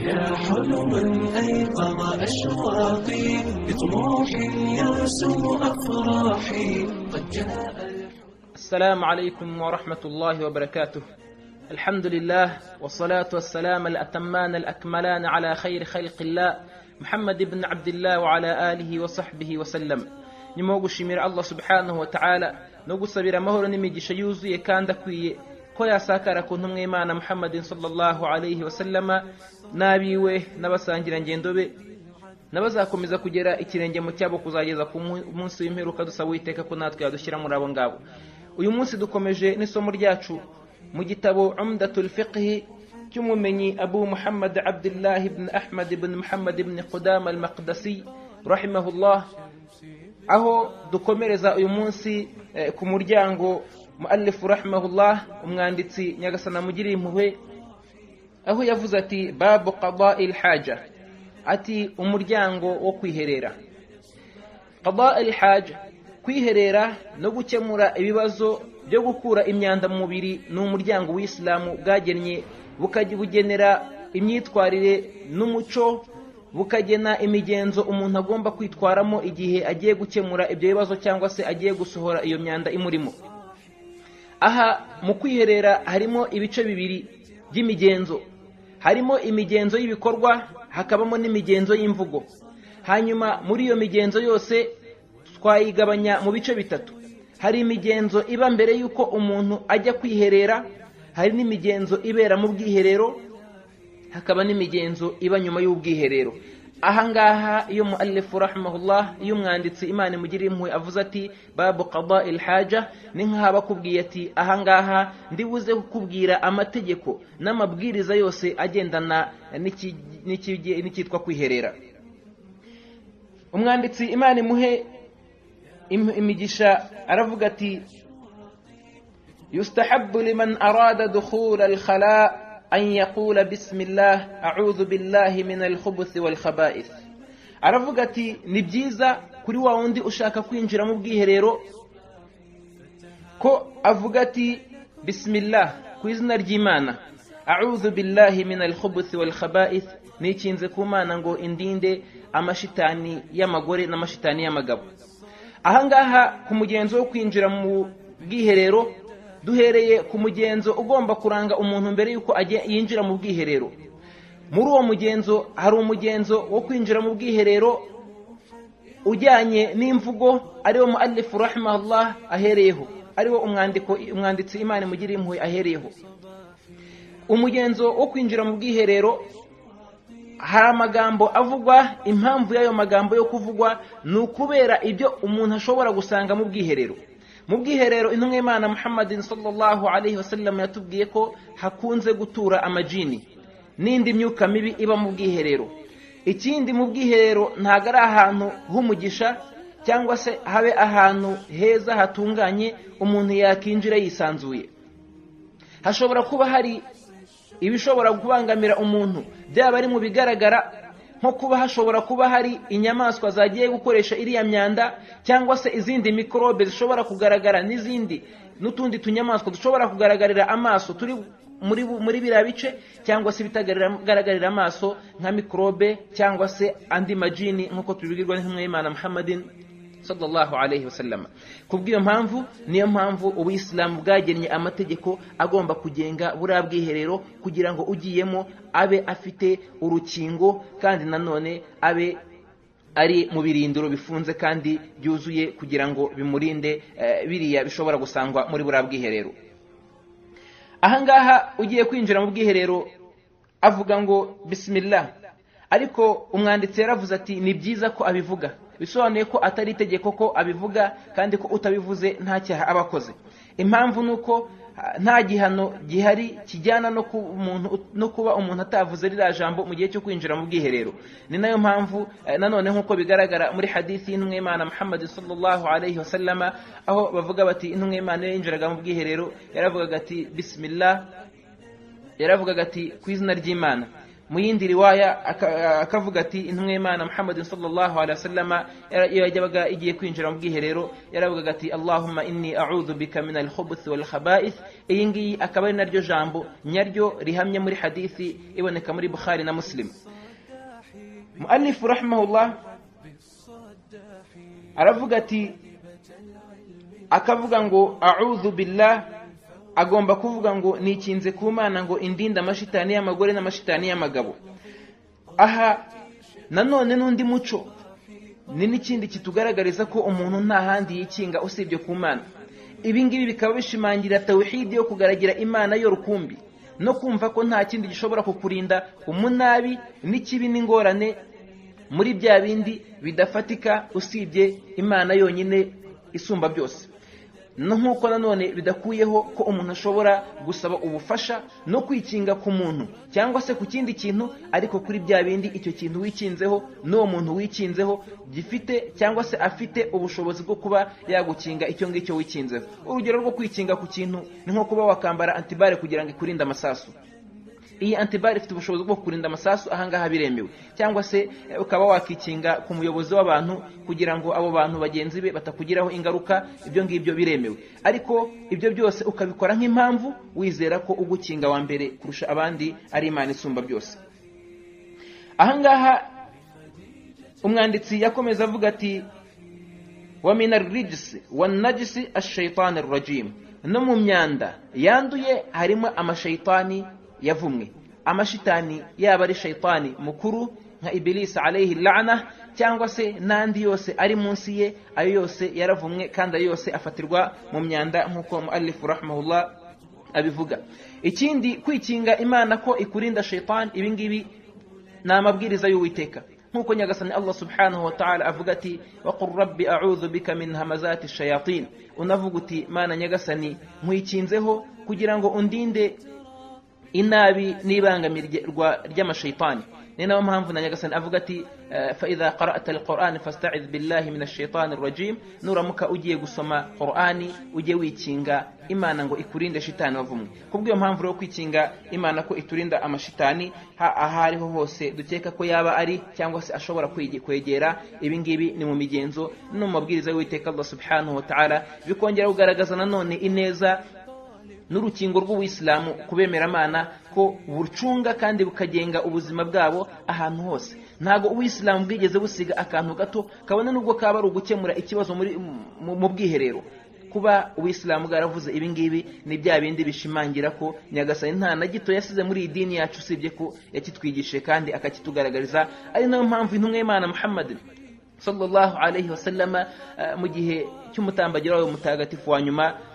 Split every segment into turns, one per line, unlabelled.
يا حلما أيقظ أشواقي بطموح يرسم أفراحي قد جاء.
السلام عليكم ورحمة الله وبركاته. الحمد لله والصلاة والسلام الأتمان الأكملان على خير خلق الله محمد بن عبد الله وعلى آله وصحبه وسلم. Nimugushimira Allah subhanahu wa ta'ala no gusabira amahoro n'imigisha yuzuye kandi akwiye ko yasakara ku ntumwe y'Imana Muhammadin sallallahu alayhi wa sallama nabiwe n'abasangira ngendo be nabazakomeza kugera ikirenge mu cyabo kuzageza ku munsi w'imperuka. Dusaba Uwiteka ko natwe yadushyira muri abo ngabo. Uyu munsi dukomeje n'isomo ryacu mu gitabo Umdatul Fiqh cy'umumenyi Abu Muhammad Abdullah ibn Ahmad ibn Muhammad ibn Qudama al-Maqdisi rahimahullah, aho dukomereza uyu munsi ku muryango muallif rahimahullah, umwanditsi nyagasana mugiriye impuhwe, aho yavuze ati babu qada'il haja, ati umuryango wo kwiherera. Qada'il haja, kwiherera no gukemura ibibazo byo gukura imyanda mu mubiri, ni umuryango w'Islamu bwagennye bukagenera imyitwarire n'umuco, bukagena imigenzo umuntu agomba kwitwaramo igihe agiye gukemura ibyo bibazo cyangwa se agiye gusohora iyo myanda imurimo. Aha mu kwiherera harimo ibice bibiri by'imigenzo, harimo imigenzo y'ibikorwa, hakabamo n'imigenzo y'imvugo. Hanyuma muri iyo migenzo yose twayigabanya mu bice bitatu. Hari imigenzo iba mbere y'uko umuntu ajya kwiherera, hari n'imigenzo ibera mu bwiherero, hakaba n'imigenzo iba nyuma y'ubwiherero. Ahangaha iyo muallifu rahimahullah, iyo umwanditsi Imana imugiriye impuhwe avuze ati babu qada'il haja, ni nk'aho bakubwiye ati ahangaha ndibuze kukubwira amategeko n'amabwiriza yose agendana n'icyitwa kwiherera. Umwanditsi Imana imuhe imigisha aravuga ati yustahabbu liman arada dukhula al-khala' أن يقول بسم الله أعوذ بالله من الخبث والخبائث. aravuga ati ni byiza kuri wa wundi ushaka kwinjira mu bwiherero ko avuga ati bismillah, ku izina ry'Imana, a'udhu billahi min al-khubuthi wal khaba'ith, nikinze ku Mana ngo indinde amashitani y'amagore n'amashitani y'amagabo. Ahangaha ku mugenzo wo kwinjira mu bwiherero duhereye ku mugenzo ugomba kuranga umuntu mbere yuko yinjira mu bwiherero. Muri uwo mugenzo hari umugenzo wo kwinjira mu bwiherero ujyanye n'imvugo, ariwo muallif rahimahullah ahereyeho, ariwo umwanditsi Imana imugiriye impuhwe ahereyeho. Umugenzo wo kwinjira mu bwiherero hari amagambo avugwa. Impamvu y'ayo magambo yo kuvugwa ni ukubera ibyo umuntu ashobora gusanga mu bwiherero. Mu bwiherero intumwa y'Imana Muhammadin sallallahu alayhi wa sallam yatubwiye ko hakunze gutura amajini n'indi myuka mibi iba mu bwiherero. Ikindi, mu bwiherero ntago ari ahantu h'umugisha cyangwa se habe ahantu heza hatunganye umuntu yakinjira yisanzuye. Hashobora kuba hari ibishobora kubangamira umuntu, byaba ari mu bigaragara, nko kuba hashobora kuba hari inyamaswa zagiye gukoresha iriya myanda, cyangwa se izindi mikorobe zishobora kugaragara, n'utundi tunyamaswa dushobora kugaragarira amaso turi muri biriya bice, cyangwa se bitagaragarira amaso nka mikorobe cyangwa se andi majini, nk'uko tubibwirwa n'intumwa y'Imana Muhammadin sallallahu alayhi wa sallam. Kubw'iyo mpamvu, niyo mpamvu Ubuislamu bwagennye amategeko agomba kugenga buriya bwiherero, kugira ngo ugiyemo abe afite urukingo, kandi nanone abe ari mu birindiro bifunze kandi byuzuye, kugira ngo bimurinde biriya bishobora gusangwa muri buriya bwiherero. Ahangaha ugiye kwinjira mu bwiherero avuga ngo bismillah, ariko umwanditsi yaravuze ati ni byiza ko abivuga, bisobanuye ko atari itegeko ko abivuga, kandi ko utabivuze nta cyaha aba akoze. Impamvu nuko nta gihano gihari kijyana no kuba umuntu atavuze ririya jambo mu gihe cyo kwinjira mu bwiherero. Ni nayo mpamvu nanone nk'uko bigaragara muri hadithi y'intumwa y'Imana Muhammad sallallahu alayhi wa sallama, aho bavuga bati intumwa y'Imana yinjiraga mu bwiherero yaravugaga ati bismillah, yaravugaga ati ku izina ry'Imana. mu yindi riwaya akavuga ati intumwa y'Imana Muhammad sallallahu alaihi wasallama yabaga igiye kwinjira mu bwiherero yaravugaga ati Allahumma inni a'udhu bika min al-khubuth wal khaba'ith. Iyi ngiyi akaba ari naryo jambo nyaryo rihamye muri hadithi iboneka muri Bukhari na Muslim. Muallif rahimahullah aravuga ati akavuga ngo a'udhu billah, agomba kuvuga ngo nikinze ku Mana ngo indinda amashitani y'amagore n'amashitani y'amagabo. Aha nanone n'undi muco ni n'ikindi kitugaragariza ko umuntu nta handi yikinga usibye ku Mana. Ibi ngibi bikaba bishimangira tawhid yo kugaragira Imana yo rukumbi no kumva ko nta kindi gishobora kukurinda umunabi n'ikibi n'ingorane muri bya bindi bidafatika usibye Imana yonyine isumba byose. Nkuko nanone bidakuyeho ko umuntu ashobora gusaba ubufasha no kwikinga ku muntu cyangwa se ku kindi kintu, ariko kuri bya bindi icyo kintu wikinzeho n'uwo muntu wikinzeho gifite cyangwa se afite ubushobozi bwo kuba yagukinga icyo ngicyo wikinzeho. Urugero rwo kwikinga ku kintu ni nko kuba wakambara antibare kugira ngo ikurinde amasasu. Iyi antibare ifite ubushobozi bwo kurinda amasasu, ahangaha biremewe. Cyangwa se ukaba wakikinga ku muyobozi w'abantu kugira ngo abo bantu bagenzi be batakugiraho ingaruka, ibyo ngibyo biremewe. Ariko ibyo byose ukabikora nk'impamvu wizera ko ugukinga wa mbere kurusha abandi ari Imana isumba byose. Ahangaha umwanditsi yakomeza avuga ati wa minar rijs wan najis ash-shaytan ar-rajim, no mu myanda yanduye harimo amashaytani yavumwe. Amashitani yaba ari shaytani mukuru nka Iblis alayhi la'na cyangwa se nandi yose ari munsi ye, ayo yose yaravumwe kandi ayo yose afatirwa mu myanda nkuko muallif rahimahullah abivuga. Ikindi kwikinga Imana ko ikurinda shaytan, ibi ngibi ni amabwiriza y'Uwiteka nkuko nyagasani Allah subhanahu wa ta'ala avuga ati wa qur rabbi a'udhu bika min hamazati ash-shayatin. Unavuga uti Mana nyagasani nkwikinzeho kugira ngo undinde inabi n'ibangamirwa ry'amashaytani. Ni nayo mpamvu na nyagasani avuga ati fa idha qara'ta al-Qur'an fasta'idh billahi minash shaitani rajim, nuramuka ugiye gusoma Qur'ani ujye wikinga Imana ngo ikurinde shitani wavumwe. Kubwiyo mpamvu rero kwikinga Imana ko iturinda amashitani ahariho hose dukeka ko yaba ari cyangwa se ashobora kwegera, ibi ngibi ni mu migenzo no mu mabwiriza y'Uwiteka Allah subhanahu wa ta'ala, bikongera kugaragaza nanone ineza n'urukingo rw'Ubuislamu kubemeramana ko bucunga kandi bukagenga ubuzima bwabo ahantu hose. Ntago Ubuislamu bwigeze busiga akantu gato kabone nubwo kaba ari ugukemura ikibazo mu bwiherero. Kuba Ubuislamu bwaravuze ibi ngibi ni bya bindi bishimangira ko nyagasani nta na gito yasize muri iyi dini yacu usibye ko yakitwigishije kandi akakitugaragariza. Ari nayo mpamvu intumwa y'Imana Muhammad sallallahu alayhi wasallama mu gihe cy'umutambagiro wawe mutagatifu wa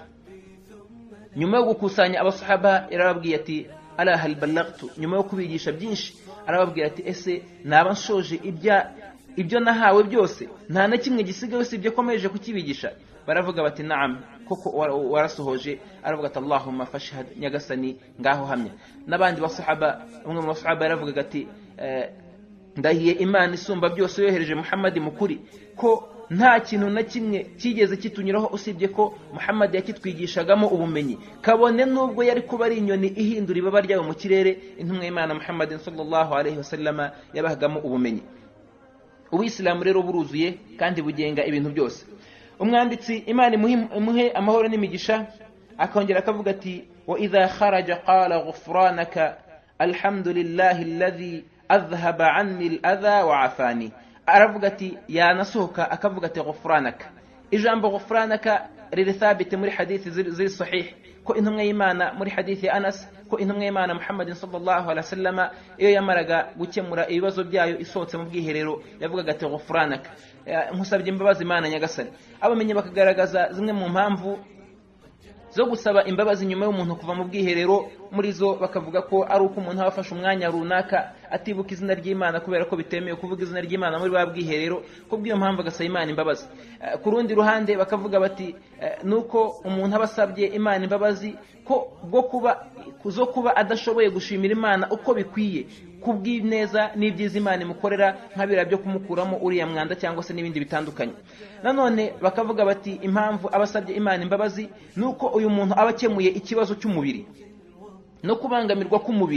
nyuma yo gukusanya abasahaba yarababwiye ati ala hal ballagtu, nyuma yo kubigisha byinshi arababwira ati ese naba nshoje ibyo nahawe byose, nta na kimwe gisigaye usibye komeje kukibigisha? Baravuga bati naam, koko warasohoje. Aravuga ati Allahumma fashhad, nyagasani ngaho hamya. N'abandi basahaba, umwe mu basahaba yaravuga ati ndahiye Imana isumba byose yohereje Muhammad mukuri ko nta kintu na kimwe kigeze kitunyuraho usibye ko Muhammad yakitwigishagamo ubumenyi, kabone nubwo yari kuba ari inyoni ihindura ibaba ryayo mu kirere, intumwa y'Imana Muhammad sallallahu alayhi wasallama yabahagamo ubumenyi. Ubuislamu rero buruzuye kandi bugenga ibintu byose. Umwanditsi Imana imuhe amahoro n'imigisha akongera akavuga ati wa idha kharaja qala ghufranaka alhamdulillahi alladhi adhhaba anni al-adha wa afani. Aravuga ati yanasohoka akavuga ati ghufranaka. Ijambo ghufranaka riri thabite muri hadithi ziri sahih ko intumwa y'Imana muri hadithi ya Anas ko intumwa y'Imana Muhammad sallallahu alaihi wasallama iyo yamaraga gukemura ibibazo byayo isohotse mu bwiherero yavugaga ati ghufranaka, nkusabye imbabazi Imana nyagasani. Abamenye bakagaragaza zimwe mu mpamvu zo gusaba imbabazi nyuma y'umuntu kuva mu bwiherero. Muri zo bakavuga ko ari uko umuntu abafashe umwanya runaka atibuka izina ry'Imana kubera ko bitemewe kuvuga izina ry'Imana muri ba bwiherero, ko bw'iyo mpamvu agasaba Imana imbabazi. Ku rundi ruhande bakavuga bati nuko umuntu abasabye Imana imbabazi ko bwo kuba adashoboye gushimira Imana uko bikwiye kubw'ineza n'ibyiza Imana imukorera nk'abira byo kumukuramo uriya mwanda cyangwa se n'ibindi bitandukanye. Nanone bakavuga bati impamvu abasabye Imana imbabazi nuko uyu muntu aba akemuye ikibazo cy'umubiri no kubangamirwa k'umubiri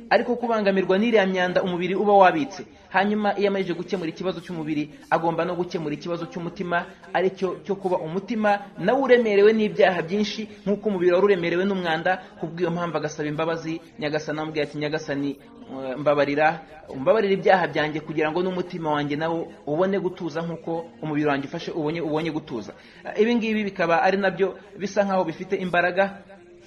ariko kubangamirwa n'iriya myanda umubiri uba wabitse. Hanyuma iyo amaze gukemura ikibazo cy'umubiri agomba no gukemura ikibazo cy'umutima, ari cyo kuba umutima nawe uremerewe n'ibyaha byinshi nk'uko umubiri wari uremerewe n'umwanda. Kubw'iyo mpamvu agasaba imbabazi Nyagasani, amubwira ati Nyagasani umbabarira ibyaha byanjye kugira ngo n'umutima wanjye nawo ubone gutuza nk'uko umubiri wanjye ufashe ubonye gutuza. Ibi ngibi bikaba ari nabyo bisa nkaho bifite imbaraga.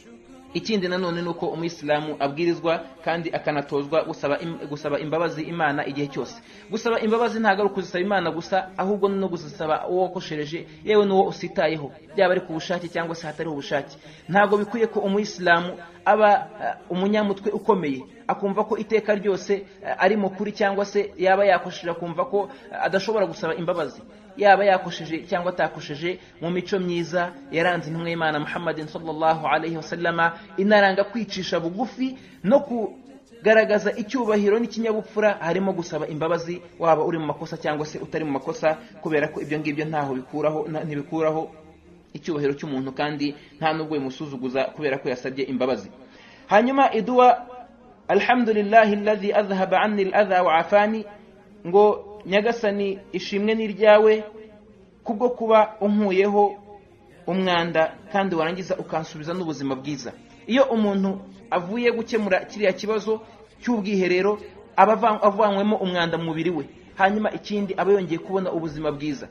Ikindi nanone nuko umuyisilamu abwirizwa kandi akanatozwa gusaba imbabazi Imana igihe cyose. Gusaba imbabazi ntabwo ari ukuzisaba Imana gusa, ahubwo no gusaba uwo wakoshereje, yewe n'uwo usitayeho, byaba ari ku bushake cyangwa se hatari ubushake. Ntabwo bikwiye ko umuyisilamu aba umunyamutwe ukomeye akumva ko iteka ryose ari mukuri, cyangwa se yaba yakosheje akumva ko adashobora gusaba imbabazi, yaba yakosheje cyangwa atakosheje. Mu mico myiza yaranze intumwa y'Imana Muhammadin sallallahu alayhi wasallama inaranga kwicisha bugufi no kugaragaza icyubahiro n'ikinyabupfura, harimo gusaba imbabazi waba uri mu makosa cyangwa se utari mu makosa, kubera ko ibyo ngibyo ntibikuraho icyubahiro cy'umuntu kandi nta nubwo bimusuzuguza kubera ko yasabye imbabazi. Hanyuma idua alhamdulillahi alladhi adhhaba anni al-adha wa afani, ngo Nyagasani ishimwe n'iryawe kubwo kuba unkuyeho umwanda kandi warangiza ukansubiza n'ubuzima bwiza. Iyo umuntu avuye gukemura kiriya kibazo cy'ubwiherero aba avanywemo umwanda mu mubiri we, hanyuma ikindi aba yongeye kubona ubuzima bwiza.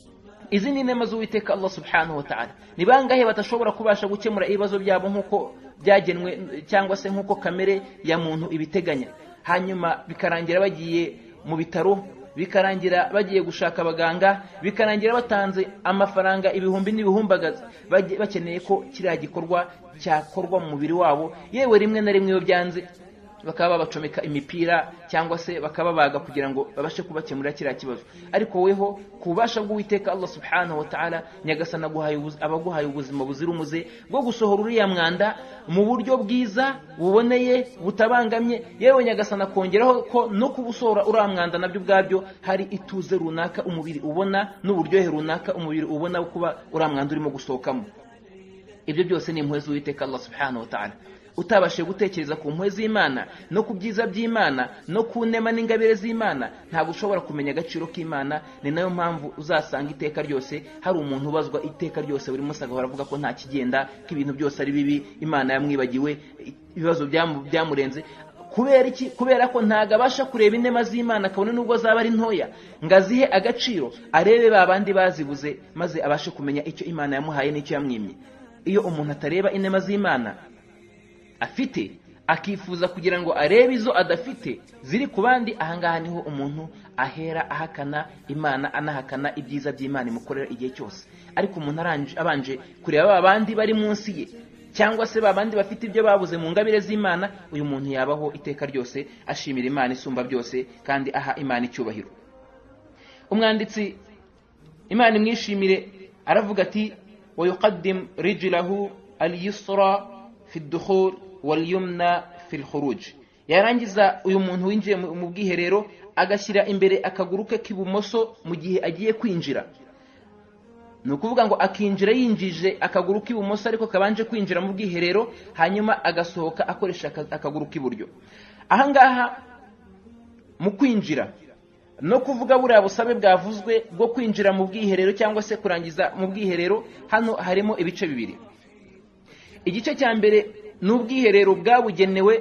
Izi ni inema z'Uwiteka Allah subhanahu wa ta'ala. Ni bangahe batashobora kubasha gukemura ibibazo byabo nk'uko byagenwe cyangwa se nk'uko kamere ya muntu ibiteganya, hanyuma bikarangira bagiye mu bitaro, bikarangira bagiye gushaka abaganga, bikarangira batanze amafaranga ibihumbi n'ibihumbagaza bakeneye ko kiriya gikorwa cyakorwa mu mubiri wabo. Yewe rimwe na rimwe iyo byanze bakaba babacomeka imipira cyangwa se bakababaga kugira ngo babashe kubakemurira kiriya kibazo. Ariko weho kubasha bw'Uwiteka Allah subhanahu wa ta'ala, Nyagasani abaguhaye ubuzima buzira umuze bwo gusohora uriya mwanda mu buryo bwiza buboneye butabangamye. Yewe Nyagasani akongeraho ko no kubusohora uriya mwanda nabyo ubwabyo hari ituze runaka umubiri ubona n'uburyohe runaka umubiri ubona kuba uriya mwanda urimo gusohokamo. Ibyo byose ni impuhwe z'Uwiteka Allah subhanahu wa ta'ala. Utabashe gutekereza ku mpuhwe z'Imana no ku byiza by'Imana no ku nema n'ingabire z'Imana, ntabwo ushobora kumenya agaciro k'Imana. Ni nayo mpamvu uzasanga iteka ryose hari umuntu ubazwa iteka ryose buri munsi agahora avuga ko nta kigenda, ko ibintu byose ari bibi, Imana yamwibagiwe, ibibazo byamurenze. Kubera iki? Kubera ko ntago abasha kureba inema z'Imana kabone nubwo zaba ari ntoya ngo azihe agaciro, arebe babandi bazibuze maze abashe kumenya icyo Imana yamuhaye n'icyo yamwimye. Iyo umuntu atareba inema z'Imana afite akifuza kugira ngo arebe izo adafite ziri ku bandi, ahangaha niho umuntu ahera ahakana Imana, anahakana ibyiza by'Imana imukorera igihe cyose. Ariko umuntu abanje kureba abandi bari munsi ye cyangwa se babandi bafite ibyo babuze mu ngabire z'Imana, uyu muntu yabaho iteka ryose ashimira Imana isumba byose kandi aha Imana icyubahiro. Umwanditsi Imana imwishimire aravuga ati wa yuqaddim rijlahu al-yusra fi ad-dukhul wal-yumna fi al-khuruj. Yarangiza uyu muntu winjiye mu bwiherero agashyira imbere akaguru ke k'ibumoso mu gihe agiye kwinjira. Ni ukuvuga ngo akinjira yinjije akaguru k'ibumoso ariko kabanje kwinjira mu bwiherero, hanyuma agasohoka akoresha akaguru k'iburyo. Ahangaha mu kwinjira no kuvuga buriya busabe bwavuzwe bwo kwinjira mu bwiherero cyangwa se kurangiza mu bwiherero, hano harimo ibice bibiri. Igice cya mbere ni ubwiherero bwabugenewe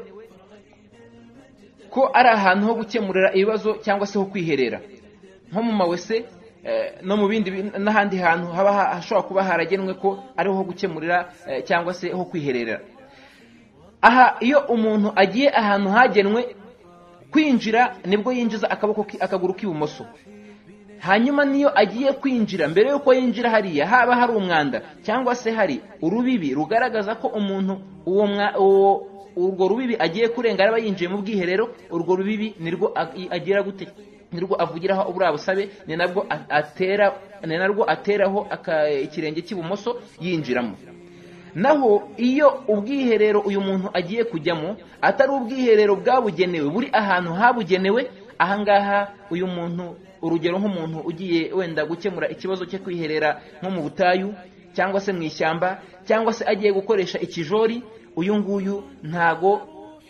ko ari ahantu ho gukemurira ibibazo cyangwa se ho kwiherera, nko mu mawese no mu bindi n'ahandi hantu haba hashobora kuba haragenwe ko ari ho gukemurira cyangwa se ho kwiherera. Aha iyo umuntu agiye ahantu hagenwe kwinjira nibwo yinjiza akaguru k'ibumoso, hanyuma niyo agiye kwinjira mbere yuko yinjira hariya haba hari umwanda cyangwa se hari urubibi rugaragaza ko umuntu urwo rubibi agiye kurenga araba yinjiye mu bwiherero, urwo rubibi nirwo agira gute, nirwo avugiraho ubura busabe, ni narwo ateraho ikirenge cy'ibumoso yinjiramo. Naho iyo ubwiherero uyu muntu agiye kujyamo atari ubwiherero bwabugenewe buri ahantu habugenewe, ahangaha uyu muntu, urugero nk'umuntu ugiye wenda gukemura ikibazo cyo kwiherera nko mu butayu cyangwa se mu ishyamba cyangwa se agiye gukoresha ikijori, uyu nguyu ntago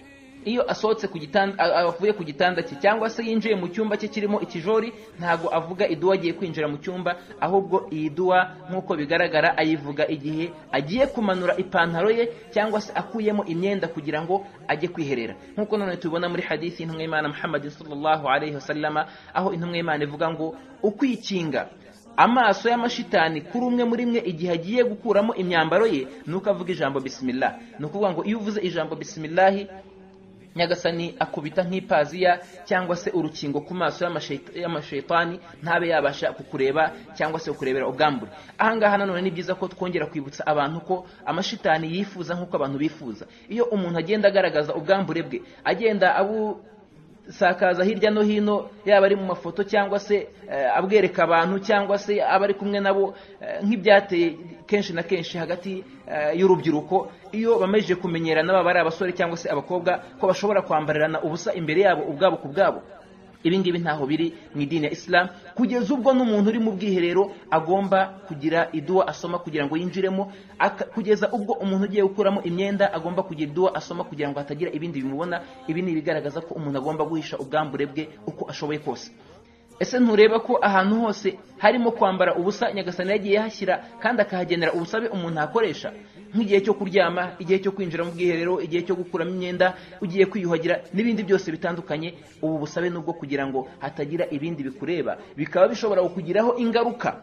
iyo asohotse ku gitanda, avuye ku gitanda cye cyangwa se yinjiye mu cyumba cye kirimo ikijori, ntago avuga iduwa agiye kwinjira mu cyumba, ahubwo iyi duwa nk'uko bigaragara ayivuga igihe agiye kumanura ipantaro ye cyangwa se akuyemo imyenda kugira ngo ajye kwiherera, nk'uko none tubibona muri hadithi y'intumwa y'Imana Muhammad sallallahu alayhi wasallama, aho intumwa y'Imana ivuga ngo ukwikinga amaso y'amashitani kuri umwe muri mwe igihe agiye gukuramo imyambaro ye nuko avuga ijambo bismillah. Ni ukuvuga ngo iyo uvuze ijambo bismillah, Nyagasani akubita nk'ipaziya cyangwa se urukingo ku maso y'amashayitani, ntabe yabasha kukureba cyangwa se kukurebera ubwambure. Ahangaha nanone ni byiza ko twongera kwibutsa abantu ko amashitani yifuza nk'uko abantu bifuza. Iyo umuntu agenda agaragaza ubwambure bwe, agenda sakaza hirya no hino, yaba ari mu mafoto cyangwa se abwereka abantu cyangwa se abari kumwe nabo, nk'ibyateye kenshi na kenshi hagati y'urubyiruko, iyo bameje kumenyerana, baba ari abasore cyangwa se abakobwa, ko bashobora kwambarirana ubusa imbere yabo ubwabo ku bwabo. Ibi ngibi ntaho biri mu idini ya Islam, kugeza ubwo n'umuntu uri mu bwiherero agomba kugira iduwa asoma kugira ngo yinjiremo, kugeza ubwo umuntu ugiye gukuramo imyenda agomba kugira iduwa asoma kugira ngo hatagira ibindi bimubona. Ibi ni ibigaragaza ko umuntu agomba guhisha ubwambure bwe uko ashoboye kose. Ese ntureba ko ahantu hose harimo kwambara ubusa Nyagasani yagiye hashyira kandi akahagenera ubusabe umuntu akoresha, nk'igihe cyo kuryama, igihe cyo kwinjira mu bwiherero, igihe cyo gukuramo imyenda, ugiye kwiyuhagira n'ibindi byose bitandukanye. Ubu busabe nubwo kugira ngo hatagira ibindi bikureba, bikaba bishobora kukugiraho ingaruka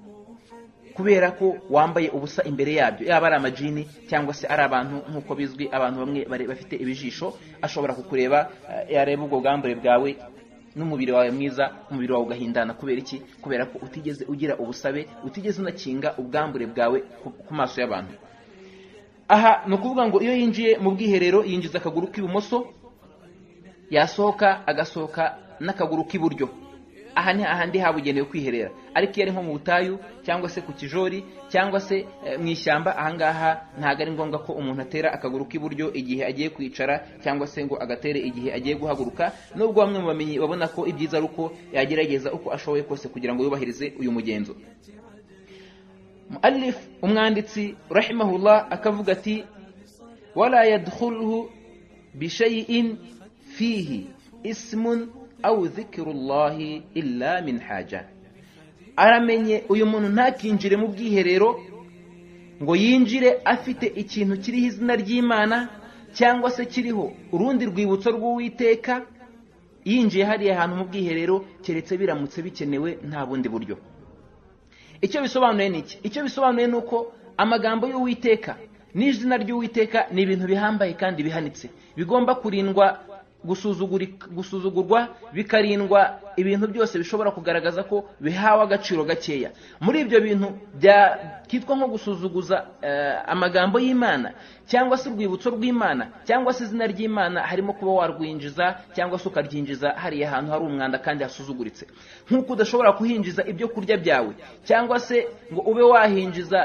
kubera ko wambaye ubusa imbere yabyo, yaba ari amajini cyangwa se ari abantu. Nk'uko bizwi, abantu bamwe bafite ibijisho, ashobora kukureba, yareba ubwo bwambure bwawe n'umubiri wawe mwiza, umubiri wawe ugahindana. Kubera iki? Kubera ko utigeze ugira ubusabe, utigeze unakinga ubwambure bwawe ku maso y'abantu. Aha ni ukuvuga ngo iyo yinjiye mu bwiherero yinjiza akaguru k'ibumoso, yasohoka agasohoka n'akaguru k'iburyo. Aha ni ahandi habugenewe kwiherera. Ariko iyo ari nko mu butayu cyangwa se ku kijori cyangwa se mu ishyamba, ahangaha ntabwo ari ngombwa ko umuntu atera akaguru k'iburyo igihe agiye kwicara cyangwa se ngo agatere igihe agiye guhaguruka, nubwo bamwe mu bamenyi babona ko ibyiza ari uko yagerageza uko ashoboye kose kugira ngo yubahirize uyu mugenzo. Muallif, umwanditsi rahimahullah, akavuga ati wala yadkhuluhu bi shay'in fihi ismun aw dhikrullahi illa min haja. Aramenye uyu muntu ntakinjire mu bwiherero ngo yinjire afite ikintu kiriho izina ry'Imana cyangwa se kiriho urundi rwibutso rw'Uwiteka, yinjiye hariya ahantu mu bwiherero keretse biramutse bikenewe, nta bundi buryo. Icyo bisobanuye ni iki? Icyo bisobanuye ni uko amagambo y'Uwiteka n'izina ry'Uwiteka ni ibintu bihambaye kandi bihanitse, bigomba kurindwa gusuzugurwa, bikarindwa ibintu byose bishobora kugaragaza ko bihawe agaciro gakeya. Muri ibyo bintu byitwa nko gusuzuguza amagambo y'Imana cyangwa se urwibutso rw'Imana cyangwa se izina ry'Imana, harimo kuba warwinjiza cyangwa se ukaryinjiza hariya ahantu hari umwanda kandi hasuzuguritse. Nk'uko udashobora kuhinjiza ibyo kurya byawe cyangwa se ngo ube wahinjiza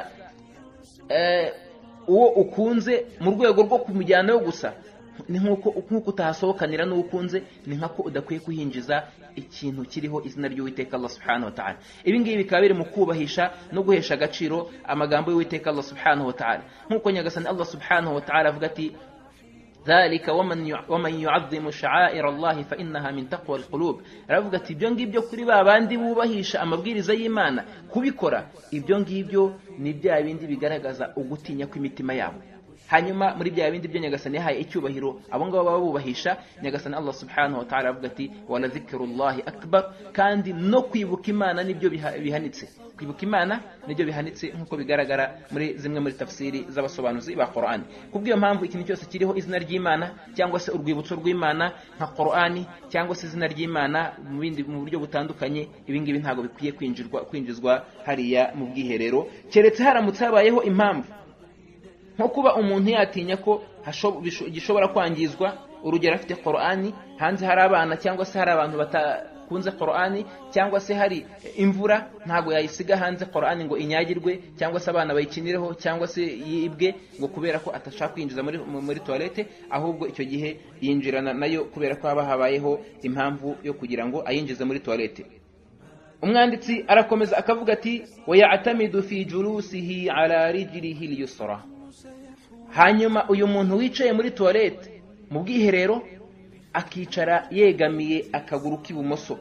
uwo ukunze mu rwego rwo kumujyanayo gusa, ni nk'uko utahasohokanira n'ukunze, ni nk'ako udakwiye kuhinjiza ikintu kiriho izina ry'Uwiteka Allah subhanahu wa ta'ala. Ibi ngibi bikaba biri mu kubahisha no guhesha agaciro amagambo y'Uwiteka Allah subhanahu wa ta'ala, nk'uko Nyagasani Allah subhanahu wa ta'ala avuga ati dhalika waman yu'azzimu sha'air Allah fa innaha min taqwa alqulub. Aravuga ati ibyo ngibyo kuri babandi bubahisha amabwiriza y'Imana, kubikora ibyo ngibyo ni bya bindi bigaragaza ugutinya kw'imitima yabo. Hanyuma muri bya bindi byo Nyagasani yahaye icyubahiro abo ngabo baba bubahisha, Nyagasani Allah subhanahu wa ta'ala avuga ati wala dhikrullahi akbar, kandi no kwibuka Imana nibyo bihanitse. Kwibuka Imana nibyo bihanitse nk'uko bigaragara muri zimwe muri tafsiri z'abasobanuzi ba Qur'an. Kubw'iyo mpamvu ikintu cyose kiriho izina ry'Imana cyangwa se urwibutso rw'Imana nka Qur'ani cyangwa se izina ry'Imana mu buryo butandukanye, ibi ngibi ntabwo bikwiye kwinjizwa hariya mu bwiherero, keretse haramutse habayeho impamvu, nko kuba umuntu yatinya ko gishobora kwangizwa. Urugero, afite Qur'ani, hanze hari abana cyangwa se hari abantu batakunze Qur'ani cyangwa se hari imvura, ntabwo yayisiga hanze Qur'ani ngo inyagirwe cyangwa se abana bayikinireho cyangwa se yibwe, ngo kubera ko atashaka kwinjiza muri toilette, ahubwo icyo gihe yinjirana nayo kubera ko haba habayeho impamvu yo kugira ngo ayinjize muri toilette. Umwanditsi arakomeza akavuga ati wa ya'tamidu fi julusihi ala rijlihi al-yusra. Hanyuma uyu muntu wicaye muri toilette mu bwiherero akicara yegamiye akaguru k'ibumoso,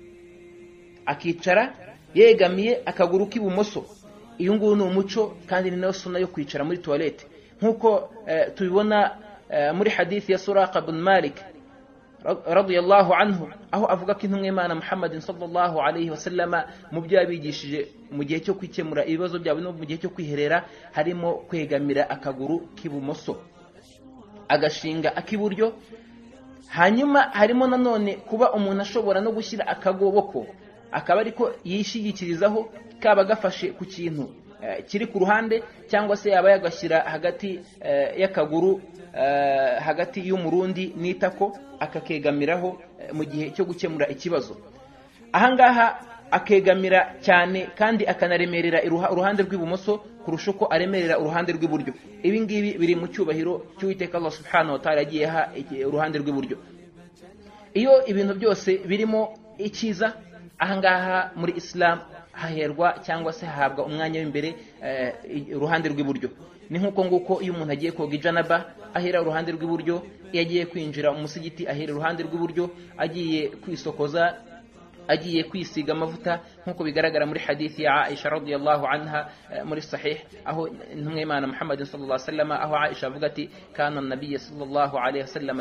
akicara yegamiye akaguru k'ibumoso. Iyo nguyu ni umuco kandi ni nayo sunna yo kwicara muri toilette, nkuko tubibona muri hadithi ya Suraqa bin Malik radiyallahu anhu, aho avuga ko intumwa y'Imana Muhammadin sallallahu alayhi wa sallama mu byo yabigishije mu gihe cyo kwikemura ibibazo byabo no mu gihe cyo kwiherera harimo kwegamira akaguru k'ibumoso agashinga ak'iburyo. Hanyuma harimo nanone kuba umuntu ashobora no gushyira akagoboko akaba ariko yishigikirizaho, kaba gafashe ku kintu kiri ku ruhande, cyangwa se yaba yagashyira hagati y'akaguru hagati y'umurundi n'itako akakegamiraho mu gihe cyo gukemura ikibazo. Ahangaha akegamira cyane kandi akanaremerera uruhande rw'ibumoso kurusha uko aremerera uruhande rw'iburyo. Ibi ngibi biri mu cyubahiro cy'Uwiteka Allah subhanahu wa ta'ala yagiye ha uruhande rw'iburyo. Iyo ibintu byose birimo icyiza, ahangaha muri Islam haherwa cyangwa se hahabwa umwanya w'imbere uruhande rw'iburyo. Ni nkuko nguko iyo umuntu agiye koga ijanaba ahera uruhande rw'iburyo, iyo agiye kwinjira mu musigiti ahera uruhande rw'iburyo, agiye kwisokoza, agiye kwisiga amavuta, nkuko bigaragara muri hadithi ya Aisha radiyallahu anha muri sahih, aho intumwa y'Imana Muhammadin sallallahu alayhi wasallam, aho Aisha avuga ati kana an-nabiy sallallahu alayhi wasallam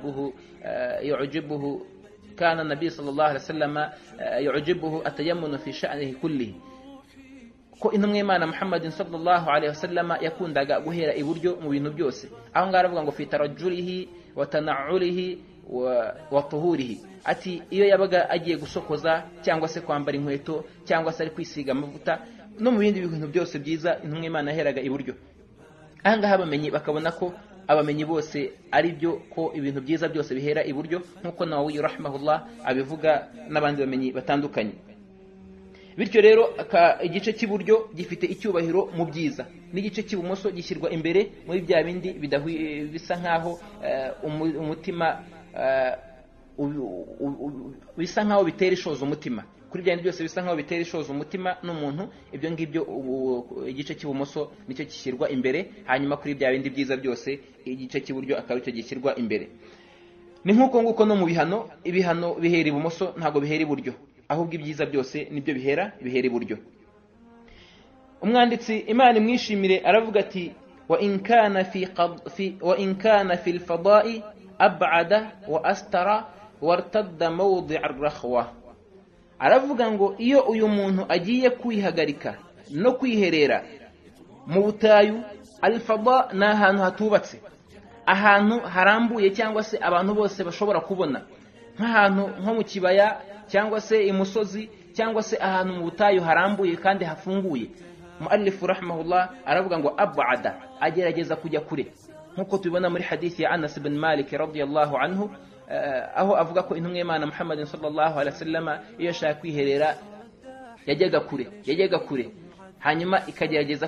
yu'jibuhu كان النبي صلى الله عليه وسلم يعجبه التيمن في شأنه كله. ko intumwa y'Imana Muhammadin sallallahu alayhi wasallam yakundaga guhera iburyo mu bintu byose. Aho ngaho aravuga ngo fi tarajjulihi wa tana'ulihi wa tuhurihi, ati iyo yabaga agiye gusokoza cyangwa se kwambara inkweto cyangwa se ari kwisiga amavuta no mu bindi bintu byose byiza, intumwa y'Imana yaheraga iburyo. Aha ngaha abamenyi bakabona ko abamenyi bose ari byo ko ibintu byiza byose bihera iburyo, nkuko Nawawi rahimahullah abivuga n'abandi bamenyi batandukanye. Bityo rero igice cy'iburyo gifite icyubahiro mu byiza, n'igice cy'ibumoso gishyirwa imbere muri bya bindi bisa nkaho umutima bisa nkaho bitera ishoza umutima. Kuri bya byose bisa nkaho bitera ishoza umutima n'umuntu, ibyo ngibyo igice cy'ibumoso nicyo gishyirwa imbere, hanyuma kuri bya bindi byiza byose igice cy'iburyo akaba cyo gishyirwa imbere. Ni nkuko nguko no mu bihano, ibihano bihera ibumoso ntago bihera iburyo, ahubwo ibyiza byose nibyo bihera iburyo. Umwanditsi Imana imwishimire aravuga ati wa in kana fi al-fada'i ab'ada wa astara wartadda mawdi' ar-rakhwa. Aravuga ngo iyo uyu muntu agiye kwihagarika no kwiherera mu butayu, al-fada ni ahantu hatubatse, ahantu harambuye cyangwa se abantu bose bashobora kubona, nk'ahantu nko mu kibaya cyangwa se imusozi cyangwa se ahantu mu butayu harambuye kandi hafunguye. Muallifu rahimahullah aravuga ngo ab'ada, agerageza kujya kure, nkuko tubibona muri hadithi ya Anas bin Malik radiyallahu anhu, aho avuga ko intumwa y'Imana Muhammadin sallallahu alaihi wasallam iyo ashaka kwiherera yajyaga kure, hanyuma ikagerageza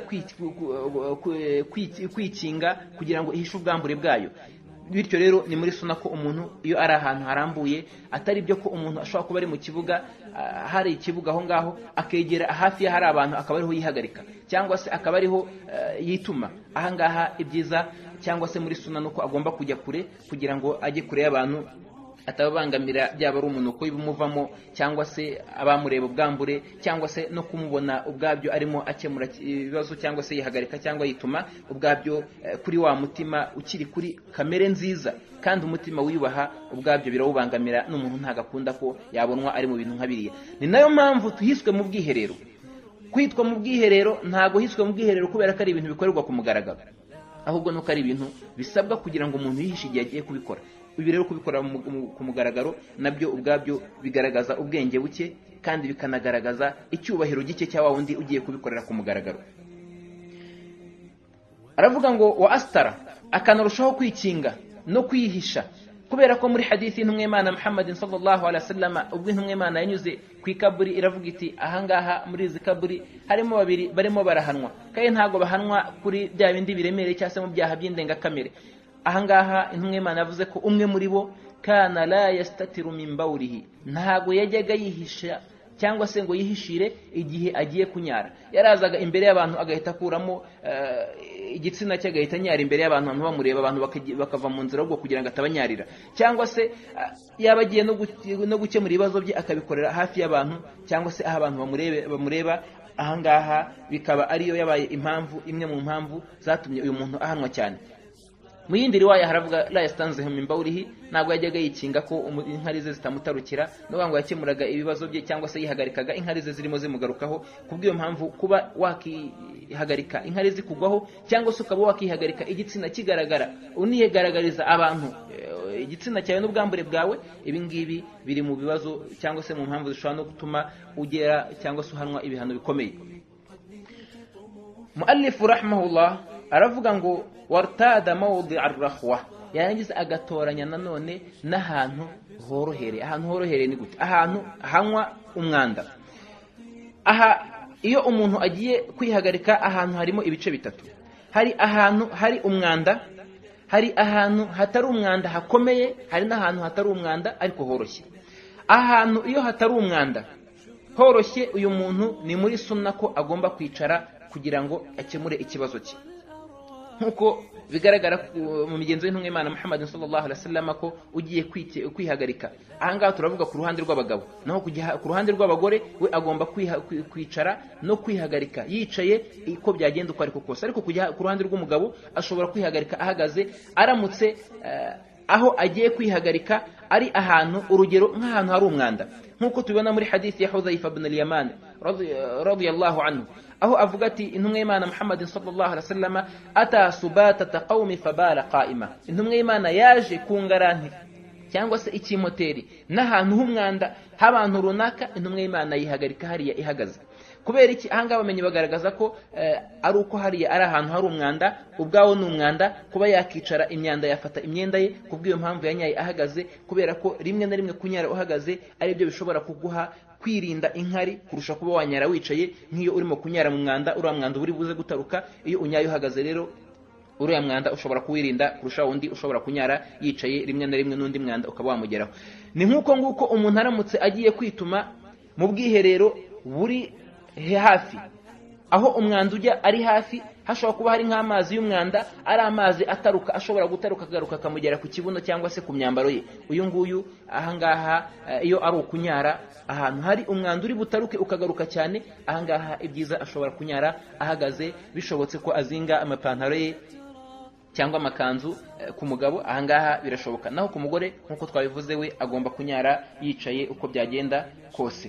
kwikinga kugira ngo ihishe ubwambure bwayo. Bityo rero ni muri sunna ko umuntu iyo ari ahantu harambuye, atari byo ko umuntu ashobora kuba ari mu kibuga, hari ikibuga aho ngaho akegera hafi ya hari abantu akaba ariho yihagarika cyangwa se akaba ariho yituma. Aha ngaha ibyiza cyangwa se muri sunna nuko agomba kujya kure kugira ngo ajye kure y'abantu, atababangamira byaba ari umuntu ko ibimuvamo cyangwa se abamureba ubwambure cyangwa se no kumubona ubwabyo arimo akemura ibibazo cyangwa se yihagarika cyangwa yituma ubwabyo kuri wa mutima ukiri kuri kamere nziza kandi umutima wiyubaha, ubwabyo birawubangamira n'umuntu ntagakunda ko yabonwa ari mu bintu nk'abiriya. Ni nayo mpamvu tuhiswe mu bwiherero. Kwitwa mu bwiherero ntago hiswe mu bwiherero kubera ko ari ibintu bikorerwa ku mugaragaro, ahubwo nuko ari ibintu bisabwa kugira ngo umuntu yihishe igihe agiye kubikora. Ibi rero kubikora ku mugaragaro nabyo ubwabyo bigaragaza ubwenge buke kandi bikanagaragaza icyubahiro gike cya wa wundi ugiye kubikorera ku mugaragaro. Aravuga ngo wa astara, akanarushaho kwikinga no kwihisha, kubera ko muri hadithi y'intumwa y'Imana Muhammadin sallallahu alaihi wasallam ubwo intumwa y'Imana yanyuze ku ikaburi iravuga iti ahangaha muri izi kaburi harimo babiri barimo barahanwa, kandi ntago bahanwa kuri bya bindi biremereye cyangwa se mu byaha by'indengakamere. Ahangaha intumwa y'Imana yavuze ko umwe muri bo kana la yastatiru min bawlihi, ntago yajyaga yihisha cyangwa se ngo yihishire igihe agiye kunyara. Yarazaga imbere y'abantu agahita akuramo igitsina cye agahita anyara imbere y'abantu, abantu bamureba, abantu bakava mu nzira ahubwo kugira ngo atabanyarira, cyangwa se yaba agiye no gukemura ibibazo bye akabikorera hafi y'abantu cyangwa se aho abantu bamureba. Ahangaha bikaba ariyo yabaye impamvu, imwe mu mpamvu zatumye uyu muntu ahanwa cyane. Mu yindi riwaya haravuga la yastanzihu min bawlihi, ntabwo yajyaga yikinga ko inkari ze zitamutarukira, no ngo yakemuraga ibibazo bye cyangwa se yihagarikaga inkari ze zirimo zimugarukaho. Kubw'iyo mpamvu kuba wakihagarika inkari zikugwaho cyangwa se ukaba wakihagarika igitsina kigaragara uniyegaragariza abantu igitsina cyawe n'ubwambure bwawe, ibi ngibi biri mu bibazo cyangwa se mu mpamvu zishobora no gutuma ugera cyangwa se uhanwa ibihano bikomeye. Muallifu rahimahullah aravuga ngo wartada mawdi' ar-rakhwa, yarangiza agatoranya nanone n'ahantu horohereye. Ahantu horohereye ni gute? Ahantu hanywa umwanda. Aha iyo umuntu agiye kwihagarika, ahantu harimo ibice bitatu. Hari ahantu hari umwanda, hari ahantu hatari umwanda hakomeye, hari n'ahantu hatari umwanda ariko horoshye. Ahantu iyo hatari umwanda horoshye, uyu muntu ni muri sunna ko agomba kwicara kugira ngo akemure ikibazo cye, nkuko bigaragara mu migenzo y'intumwa y'Imana Muhammad sallallahu alaihi wasallam ko ugiye kwihagarika. Ahangaha turavuga ku ruhande rw'abagabo, naho ku ruhande rw'abagore we agomba kwicara no kwihagarika yicaye uko byagenda uko ariko kose. Ariko ku ruhande rw'umugabo ashobora kwihagarika ahagaze, aramutse aho agiye kwihagarika ari ahantu, urugero nk'ahantu hari umwanda, nkuko tubibona muri hadith ya Hudhayfa ibn al-Yaman radiyallahu anhu, aho avuga ati intumwa y'Imana Muhammad sallallahu alaihi wasallam ata subatata qaumi fabala qa'ima, intumwa y'Imana yaje ku ngaranti cyangwa se ikimoteri n'ahantu h'umwanda h'abantu runaka, intumwa y'Imana yihagarika hariya ihagaze. Kubera iki? Ahangaha bamenye bagaragaza ko ari uko hariya ari ahantu hari umwanda, ubwawo ni umwanda, kuba yakicara imyanda yafata imyenda ye. Kubw'iyo mpamvu yanyaye ahagaze, kubera ko rimwe na rimwe kunyara uhagaze ari byo bishobora kuguha kwirinda inkari kurusha kuba wanyara wicaye, nk'iyo urimo kunyara mu mwanda, uriya mwanda uri buze gutaruka. Iyo unyaye uhagaze rero, uriya mwanda ushobora kuwirinda kurusha undi ushobora kunyara yicaye, rimwe na rimwe n'undi mwanda ukaba wamugeraho. Ni nk'uko nguko umuntu aramutse agiye kwituma mu bwiherero buri hafi, aho umwanda ujya ari hafi, hashobora kuba hari nk'amazi y'umwanda, ari amazi ataruka, ashobora gutaruka akagaruka akamugera ku kibuno cyangwa se ku myambaro ye. Uyu nguyu ahangaha iyo ari ukunyara ahantu hari umwanda uri butaruke ukagaruka cyane, ahangaha ibyiza ashobora kunyara ahagaze, bishobotse ko azinga amapantaro ye cyangwa amakanzu. Ku mugabo ahangaha birashoboka, naho ku mugore nk'uko twabivuze we agomba kunyara yicaye uko byagenda kose.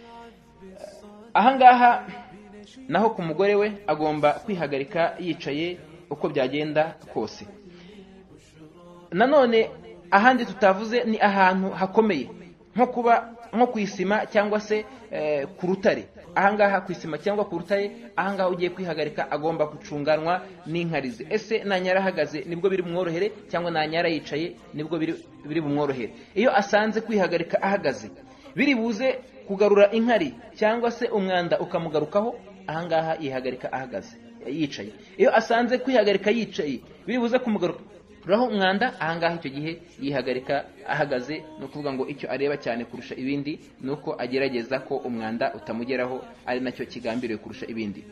Ahangaha naho ku mugore we agomba kwihagarika yicaye uko byagenda kose. Nanone ahandi tutavuze ni ahantu hakomeye, nko ku isima cyangwa se ku rutare. Ahangaha ku isima cyangwa ku rutare, ahangaha ugiye kwihagarika agomba gucunganwa n'inkarize. Ese nanyara ahagaze nibwo biri bumworohere cyangwa nanyara yicaye nibwo biri bumworohere? Iyo asanze kwihagarika ahagaze biri buze kugarura inkari cyangwa se umwanda ukamugarukaho, ahangaha yihagarika ahagaze yicaye. Iyo asanze kwihagarika yicaye biri buze kumugaruraho umwanda, ahangaha icyo gihe yihagarika ahagaze. No kuvuga ngo icyo areba cyane kurusha ibindi nuko agerageza ko umwanda utamugeraho, ari nacyo kigambiriwe kurusha ibindi.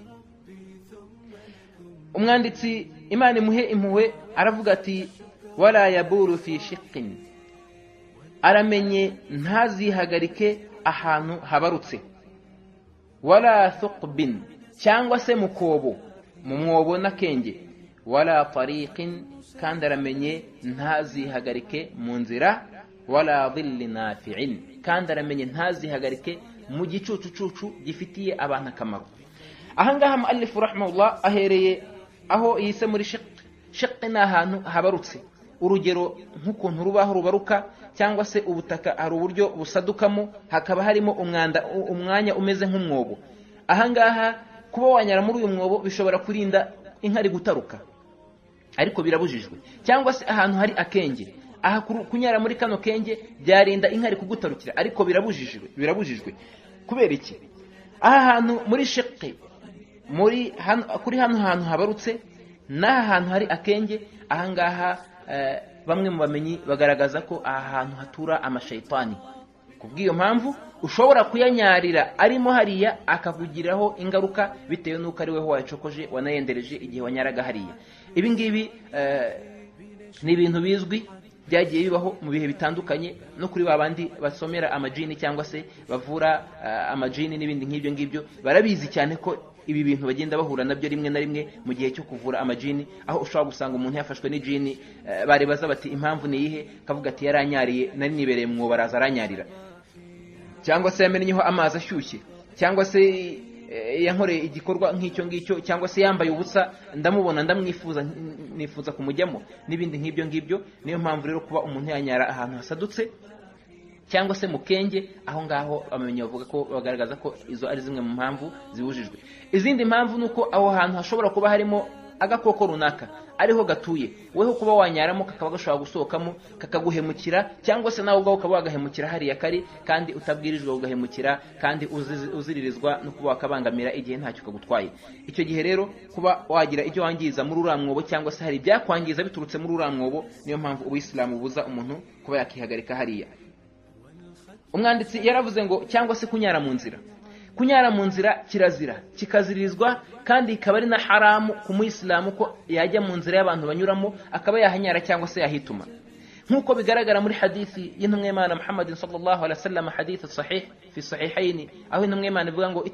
Umwanditsi Imana imuhe impuhwe aravuga ati wala yaburu fi shiqqin, aramenye ntazihagarike ahantu habarutse, wala thuqbin, cyangwa se mu kobo, mu mwobo n'akenge, wala tariqin, kandi aramenye ntazihagarike mu nzira, wala dhilli nafi'in, kandi aramenye ntazihagarike mu gicucucucu gifitiye abantu akamaro. Ahangaha muallifu rahimahullah ahereye aho yise muri shiqqi ni ahantu habarutse, urugero nk'ukuntu rubaho rubaruka cyangwa se ubutaka hari uburyo busadukamo, hakaba harimo umwanya umeze nk'umwobo. Ahangaha kuba wanyara muri uyu mwobo bishobora kurinda inkari gutaruka, ariko birabujijwe. Cyangwa se ahantu hari akenge, aha kunyara muri kano kenge byarinda inkari kugutarukira, ariko birabujijwe. Kubera iki? Aha hantu muri shiqqi, kuri hano hantu habarutse n'aha hantu hari akenge, ahangaha bamwe mu bamenyi bagaragaza ko aha hantu hatura amashayitani, kubw'iyo mpamvu ushobora kuyanyarira arimo hariya akakugiraho ingaruka bitewe n'uko ari we wayacokoje wanayendereje igihe wanyaraga hariya. Ibi ngibi ni ibintu bizwi byagiye bibaho mu bihe bitandukanye no kuri babandi basomera amajini cyangwa se bavura amajini n'ibindi nk'ibyo ngibyo barabizi cyane ko ibi bintu bagenda bahura nabyo rimwe na rimwe mu gihe cyo kuvura amajini, aho ushobora gusanga umuntu yafashwe n'ijini barebaza bati impamvu ni iyihe, kavuga ati yaranyariye nari nibereye mu baraza aranyarira, cyangwa se yamennyeho amazi ashyushye, cyangwa se yankoreye igikorwa nk'icyo ngicyo, cyangwa se yambaye ubusa ndamubona nifuza kumujyamo n'ibindi nk'ibyo ngibyo. Niyo mpamvu rero kuba umuntu yanyara ahantu hasadutse cyangwa se mu kenge, aho ngaho abamenyi bavuga ko bagaragaza ko izo ari zimwe mu mpamvu zibujijwe. Izindi mpamvu nuko aho hantu hashobora kuba harimo agakoko runaka ariho gatuye, weho kuba wanyaramo kakaba gashobora gusohokamo kakaguhemukira, cyangwa se nawe ubwawe ukaba wagahemukira hariya kari kandi utabwirijwe kugahemukira kandi uziririzwa no kuba wakabangamira igihe ntacyo kagutwaye. Icyo gihe rero kuba wagira ibyo wangiza muri uriya mwobo cyangwa se hari ibyakwangiza biturutse muri uriya mwobo, niyo mpamvu ubuyisilamu bubuza umuntu kuba yakihagarika hariya. Umwanditsi yaravuze ngo cyangwa se kunyara mu nzira. Kunyara mu nzira kirazira, kikaziririzwa kandi ikaba ari na haramu ku muyisilamu ko yajya mu nzira y'abantu banyuramo akaba yahanyara cyangwa se yahituma, nk'uko bigaragara muri hadithi y'intumwa y'Imana Muhammadin sallallahu alaihi wasallam, hadith sahih fi sahihaini, aho intumwa y'Imana ivuga ngo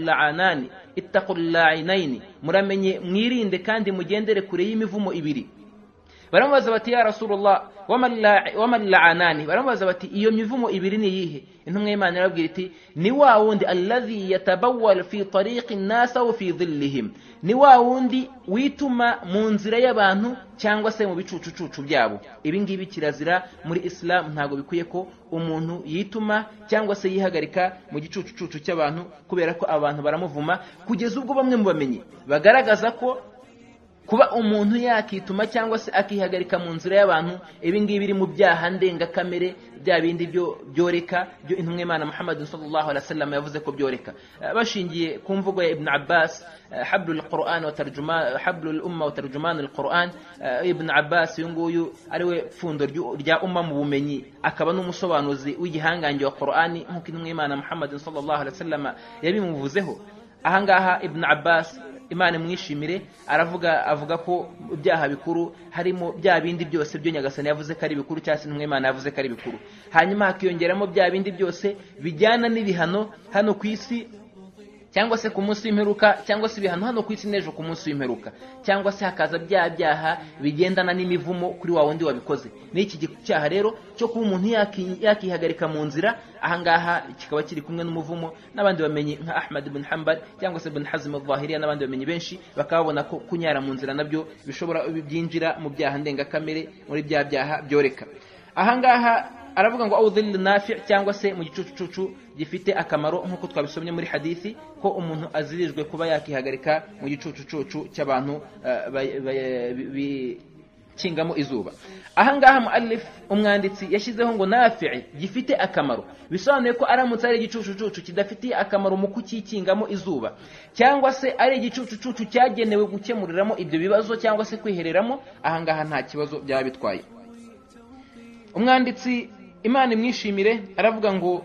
ittaqul la'inaini, muramenye mwirinde kandi mugendere kure y'imivumo ibiri. Baramubaza bati ya Rasulullah wama la'anani, baramubaza bati iyo mivumo ibiri ni yihe? Intumwa y'Imana irabwira iti ni wa wundi alladhi yatabawwal fi tariqi an-nas wa fi dhillihim, ni wa wundi wituma mu nzira y'abantu cyangwa se mu bicucucucu byabo. Ibi ngibi kirazira muri Islam, ntago bikwiye ko umuntu yituma cyangwa se yihagarika mu gicucucucu cy'abantu, kubera ko abantu baramuvuma, kugeza ubwo bamwe mu bamenyi bagaragaza ko kuba umuntu yakituma cyangwa se akihagarika mu nzira y'abantu, ibi ngibi biri mu byaha ndengakamere, bya bindi byo byoreka, byo intumwa y'Imana Muhammad sallallahu alaihi wasallam yavuze ko byoreka, bashingiye ku mvugo ya Ibn Abbas, hablul Qur'an wa tarjuma hablul umma wa tarjuman al-Qur'an. Ibn Abbas yunguyu ariwe pfundo rya umma mu bumenyi, akaba n'umusobanuzi w'igihangange wa Qur'ani, nk'uko intumwa y'Imana Muhammad sallallahu alaihi wasallam yabimuvuzeho. Ahangaha Ibn Abbas Imana mwishimire avuga ko ibyaha bikuru harimo bya bindi byose byo Nyagasani yavuze ko ari bikuru, cyangwa se intumwa y'Imana yavuze ko ari bikuru, hanyuma hakiyongeramo bya bindi byose bijyana n'ibihano hano ku isi cyangwa se ku munsi w'imperuka, cyangwa se ibihano hano ku isi n'ejo ku munsi w'imperuka, cyangwa se hakaza bya byaha bigendana n'imivumo kuri wa wundi wabikoze. N'iki cyaha rero cyo kuba umuntu yakihagarika mu nzira, ahangaha kikaba kiri kumwe n'umuvumo. N'abandi bamenyi nka Ahmad ibn Hanbal cyangwa se Ibn Hazm al-Zahiriya n'abandi bamenyi benshi bakabona ko kunyara mu nzira nabyo bishobora byinjira mu byaha ndengakamere, muri bya byaha byoreka. Ahangaha aravuga ngo awdhil nafi' cyangwa se mu gicucucu gifite akamaro, nk'uko twabisomye muri hadithi ko umuntu azirijwe kuba yakihagarika mu gicucucu cy'abantu kingamo izuba. Ahangaha muallif umwanditsi yashyizeho ngo nafi' gifite akamaro, bisobanuye ko aramutse ari igicucucu kidafitiye akamaro mu kukikingamo izuba, cyangwa se ari igicucucu cyagenewe gukemuriramo ibyo bibazo cyangwa se kwihereramo, ahangaha nta kibazo byaba bitwaye. Umwanditsi Imana imwishimire aravuga ngo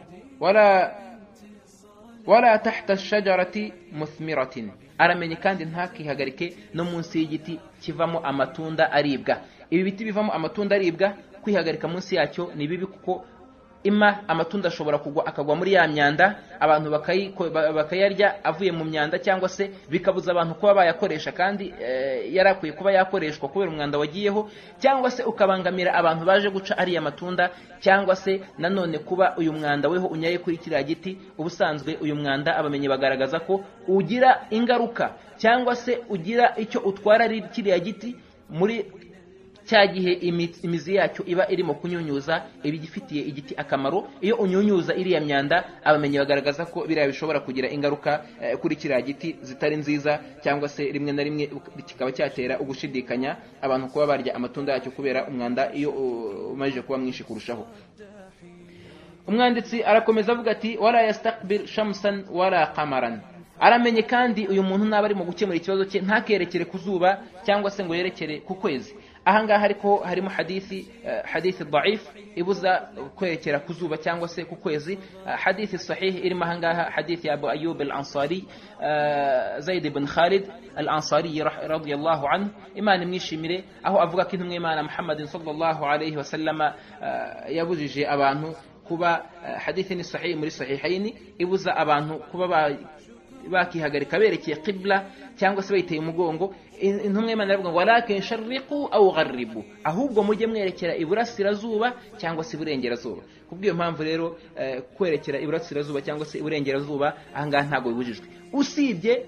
wala tahta shajarati muthmiratin, aramenye kandi ntakihagarike no munsi y'igiti kivamo amatunda aribwa. Ibi biti bivamo amatunda aribwa, kwihagarika munsi yacyo ni bibi, kuko amatunda ashobora kugwa akagwa muri ya myanda, abantu bakayarya avuye mu myanda, cyangwa se bikabuza abantu kuba bayakoresha kandi yarakwiye kuba yakoreshwa kubera umwanda wagiyeho, cyangwa se ukabangamira abantu baje guca ariya matunda, cyangwa se nanone kuba uyu mwanda weho unyaye kuri kiriya giti. Ubusanzwe uyu mwanda abamenye bagaragaza ko ugira ingaruka cyangwa se ugira icyo utwara ari kiriya giti muri cya gihe imizi yacyo iba irimo kunyunyuza ibigifitiye igiti akamaro. Iyo unyunyuza iriya myanda, abamenyi bagaragaza ko biriya bishobora kugira ingaruka kuri kiriya giti zitari nziza, cyangwa se rimwe na rimwe kikaba cyatera ugushidikanya abantu kuba barya amatunda yacyo kubera umwanda iyo umajije kuba mwinshi kurushaho. Umwanditsi arakomeza avuga ati wala yastaqbil shamsan wala qamaran, aramenye kandi uyu muntu naba ari mu gukemura ikibazo cye ntakerekere ku zuba cyangwa se ngo yerekere ku kwezi, ahangaha ariko harimo hadithi dhaif ibuza kwerekera kuzuba cyangwa se ku kwezi. Hadithi sahih irimo ahangaha hadithi ya Abu Ayyub al-Ansari Zaid ibn Khalid al-Ansari radiyallahu anhu, Imana imwishimire, aho avuga ko intumwa y'Imana Muhammadin sallallahu alayhi wa sallama yabujije abantu kuba, hadithi ni sahih muri sahihaini, ibuza abantu kuba bakihagarika berekeye qibla cyangwa se bayiteye umugongo. Intumwa y'Imana iravuga ngo walakin sharriqu aw gharribu, ahubwo mujye mwerekera iburasirazuba cyangwa se iburengerazuba. Kubw'iyo mpamvu rero kwerekera iburasirazuba cyangwa se iburengerazuba ahangaha ntabwo bibujijwe, usibye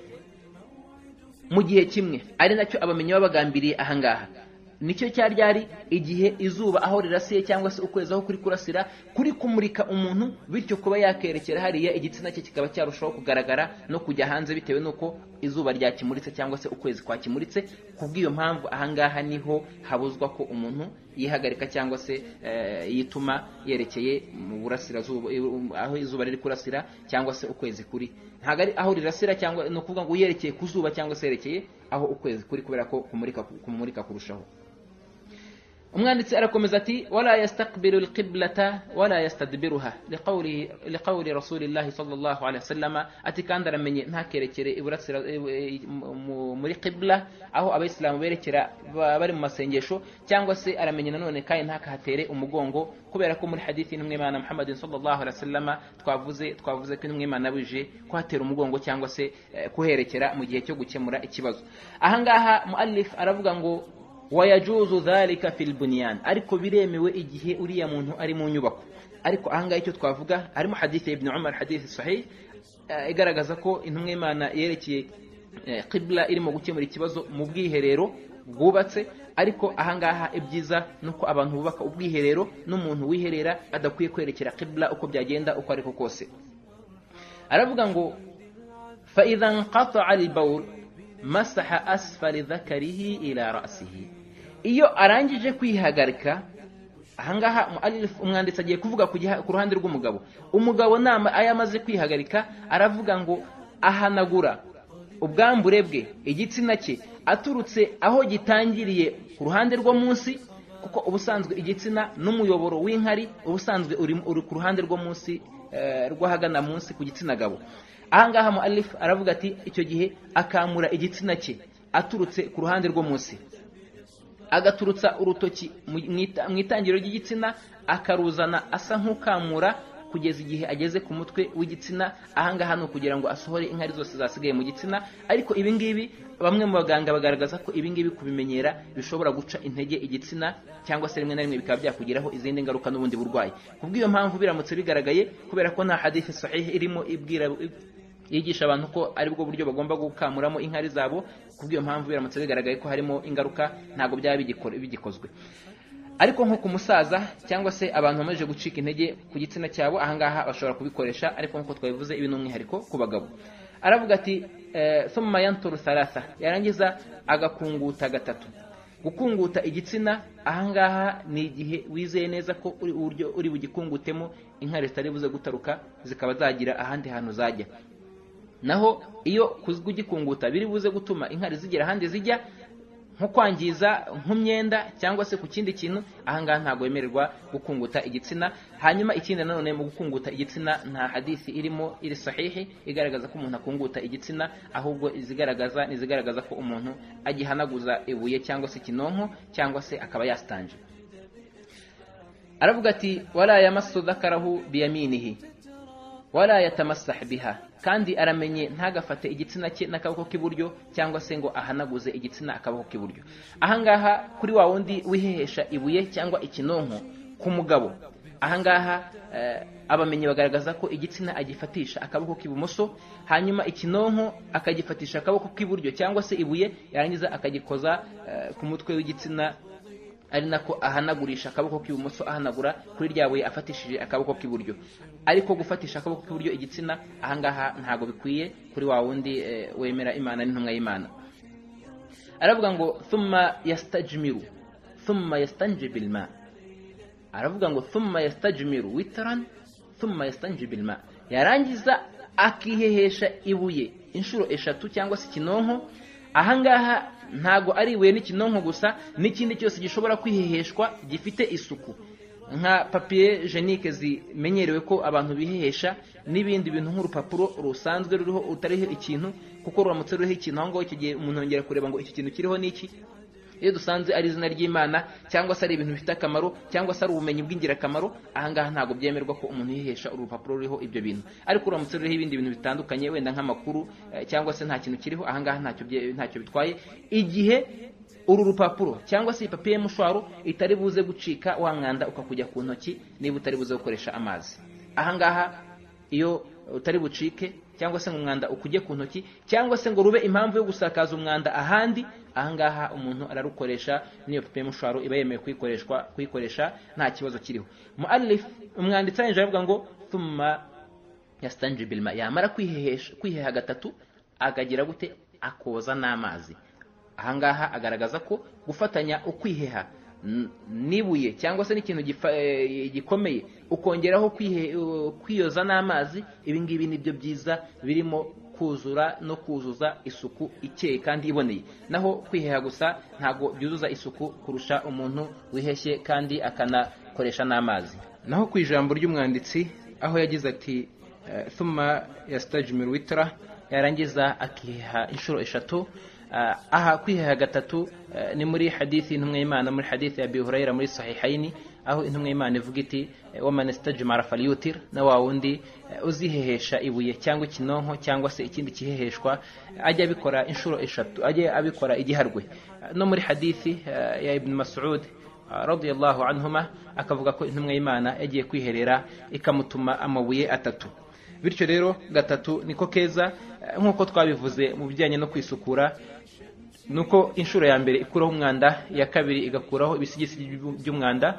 mu gihe kimwe, ari nacyo abamenyi babagambiriye ahangaha. Nicyo cyari igihe izuba aho rirasiye cyangwa se ukwezi aho kuri kurasira kuri kumurika umuntu, bityo kuba yakerekera hariya igitsina cye kikaba cyarushaho kugaragara no kujya hanze bitewe nuko izuba ryakimuritse cyangwa se ukwezi kwakimuritse. Kubw'iyo mpamvu ahangaha niho habuzwa ko umuntu yihagarika cyangwa se yituma yerekeye mu burasirazuba, aho izuba riri kurasira cyangwa se ukwezi kuri, ntabwo ari aho rirasira, cyangwa no kuvuga ngo yerekeye ku zuba cyangwa se yerekeye aho ukwezi kuri, kubera ko kumurika kurushaho. Umwanditsi arakomeza ati wala yastaqbilu alqiblata wala yastadbiruha liqawli rasulillahi sallallahu alayhi wasallam, ati kandi aramenye ntakerekere iburasira muri qibla aho abayisilamu berekera bari mu masengesho, cyangwa se aramenye nanone kandi ntakahatere umugongo, kubera ko muri hadithi n'umwe Imana Muhammadin sallallahu alayhi wasallam twavuze ko n'umwe Imana buje kuhatera umugongo cyangwa se kuherekera mu gihe cyo gukemura ikibazo. Ahangaha muallif aravuga ngo wayajuzu dhalika fil bunyan, ariko biremewe igihe uriya muntu ari mu nyubako. Ariko ahangaha icyo twavuga harimo hadithi Ibn Umar, hadithi sahih igaragaza ko intumwa y'Imana yerekeye qibla irimo gukemura ikibazo mu bwiherero bwubatse. Ariko ahangaha ibyiza nuko abantu bubaka ubwiherero n'umuntu wiherera adakwiye kwerekera qibla uko byagenda uko ariko kose. Aravuga ngo fa idha inqata'a al-bawl masaha asfali dhakarihi ila ra'sihi, iyo arangije kwihagarika. Ahangaha umwanditsi agiye kuvuga ku ruhande rw'umugabo. Umugabo nama ayamaze kwihagarika aravuga ngo ahanagura ubwambure bwe, igitsina cye, aturutse aho gitangiriye ku ruhande rwo munsi, kuko ubusanzwe igitsina n'umuyoboro w'inkari ubusanzwe uri ku ruhande rwo munsi rw'ahagana munsi ku gitsina gabo. Ahangaha muallif aravuga ati icyo gihe akamura igitsina cye aturutse ku ruhande rwo munsi, agaturutsa urutoki mu itangiriro ry'igitsina akaruzana asa nk'ukamura kugeza igihe ageze ku mutwe w'igitsina. Ahangaha no kugira ngo asohore inkari zose zasigaye mu gitsina. Ariko ibingibi bamwe mu baganga bagaragaza ko ibingibi kubimenyera bishobora guca intege igitsina, cyangwa se rimwe na rimwe bikaba byakugiraho izindi ngaruka n'ubundi burwayi. Kubw'iyo mpamvu biramutse bigaragaye, kubera ko nta hadithi sahih irimo yigisha abantu ko ari bwo buryo bagomba gukamuramo inkari zabo, kubw'iyo mpamvu biramutse bigaragaye ko harimo ingaruka ntabwo byaba bigikozwe. Ariko nko ku musaza cyangwa se abantu bamaze gucika intege ku gitsina cyabo, ahangaha bashobora kubikoresha. Ariko nkuko twabivuze ibi n'umwihariko ku bagabo. Aravuga ati thumma yanturu thalatha, yarangiza agakunguta gatatu. Gukunguta igitsina ahangaha ni igihe wizeye neza ko uri bugikungutemo inkari zitari buze gutaruka zikaba zagira ahandi hantu zajya. Naho iyo kugikunguta biri buze gutuma inkari zigera ahandi zijya, nko kwangiza nk'umyenda cyangwa se ku kindi kintu, ahangaha ntabwo wemererwa gukunguta igitsina. Hanyuma ikindi nanone mu gukunguta igitsina nta hadithi irimo iri sahihi igaragaza ko umuntu akunguta igitsina, ahubwo izigaragaza ko umuntu agihanaguza ibuye cyangwa se kinonko cyangwa se akaba yastanje. Aravuga ati wala yamassu dhakarahu biyaminihi wala yatamassah biha, kandi aramenye ntagafate igitsina cye n'akaboko k'iburyo cyangwa se ngo ahanaguze igitsina akaboko k'iburyo. Ahangaha kuri wa wundi wihehesha ibuye cyangwa ikinonko ku mugabo, ahangaha abamenye bagaragaza ko igitsina agifatisha akaboko k'ibumoso, hanyuma ikinonko akagifatisha akaboko k'iburyo cyangwa se ibuye, yarangiza akagikoza ku mutwe w'igitsina, ari nako ahanagurisha akaboko k'ibumoso ahanagura kuri ryabuye afatishije akaboko k'iburyo. Ariko gufatisha akaboko k'iburyo igitsina ahangaha ntago bikwiye kuri wa wundi wemera Imana n'intumwa y'Imana. Aravuga ngo thumma yastajmiru thumma yastanji bilma, aravuga ngo thumma yastajmiru witran thumma yastanji bilma, yarangiza akihehesha ibuye inshuro eshatu cyangwa se kinonko, ahangaha ntago ari ibuye n'ikinonko gusa, n'ikindi cyose gishobora kwiheheshwa gifite isuku, nka papier jenike zimenyerewe ko abantu bihehesha, n'ibindi bintu nk'urupapuro rusanzwe ruriho utariho ikintu, kuko ruramutse ruriho ikintu aho ngaho icyo gihe umuntu yongera kureba ngo iki kintu kiriho n'iki. Iyo dusanze ari izina ry'Imana cyangwa se ari ibintu bifite akamaro cyangwa se ari ubumenyi bw'ingirakamaro, ahangaha ntabwo byemerwa ko umuntu yihesha urupapuro ruriho ibyo bintu. Ariko uramutse ruriho ibindi bintu bitandukanye, wenda nk'amakuru cyangwa se nta kintu kiriho, ahangaha ntacyo bitwaye, igihe uru rupapuro cyangwa se papier mushwaro itari buze gucika wa mwanda ukakujya ku ntoki niba utari buze gukoresha amazi. Ahangaha iyo utari bucike cyangwa se ngo umwanda ukujye ku ntoki cyangwa se ngo rube impamvu yo gusakaza umwanda ahandi, ahangaha umuntu ararukoresha, niyo papier mushwaro iba yemewe kuyikoresha nta kibazo kiriho. Muallif umwanditsi yanje avuga ngo thumma yastanji bil ma, yamara kwiheha gatatu akagira gute, akoza n'amazi. Ahangaha agaragaza ko gufatanya ukwiheha nibuye cyangwa se n'ikintu gikomeye ukongeraho kwiyoza n'amazi, ibi ngibi nibyo byiza birimo kuzura no kuzuza isuku ikeye kandi iboneye. Naho kwiheha gusa ntago byuzuza isuku kurusha umuntu wiheshye kandi akanakoresha n'amazi. Naho ku ijambo ry'umwanditsi aho yagize ati thumma yastajmiru witra, yarangiza akiheha inshuro 3. Aha kwiheha gatatu ni muri hadithi intumwa y'Imana, muri hadithi ya Abi Huraira muri sahihaini, aho intumwa y'Imana ivuga iti waman istajmara falyutir, na wa wundi uzihehesha ibuye cyangwa ikinonko cyangwa se ikindi kiheheshwa ajya abikora inshuro 3, ajya abikora igiharwe. No muri hadithi ya Ibn Mas'ud radiyallahu anhuma akavuga ko intumwa y'Imana yagiye kwiherera ikamutuma amabuye 3. Bityo rero gatatu niko keza, nk'uko twabivuze mu bijyanye no kwisukura, nuko inshuro ya mbere ikuraho umwanda, iya kabiri igakuraho ibisigisigi by'umwanda,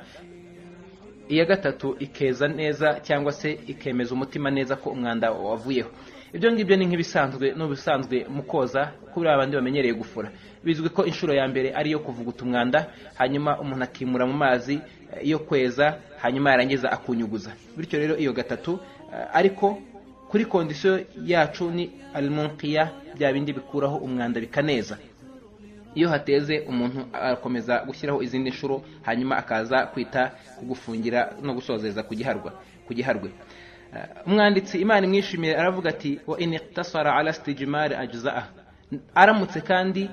iya gatatu ikeza neza cyangwa se ikemeza umutima neza ko umwanda wavuyeho. Ibyo ngibyo ni nk'ibisanzwe n'ubusanzwe mu koza kuri abandi bamenyereye gufura. Bizwi ko inshuro ya mbere ari yo kuvuguta umwanda, hanyuma umuntu akimura mu mazi yo kweza, hanyuma yarangiza akunyuguza. Bityo rero iyo gatatu, ariko kuri kondisiyo yacu ni al-munqiya, bya bindi bikuraho umwanda bikaneza. Iyo hateze umuntu akomeza gushyiraho izindi nshuro, hanyuma akaza kwita kugufungira no gusozeza kugiharwe. Umwanditsi Imana imwishimiye aravuga ati wa in iqtasara ala istijmar ajza'a, aramutse kandi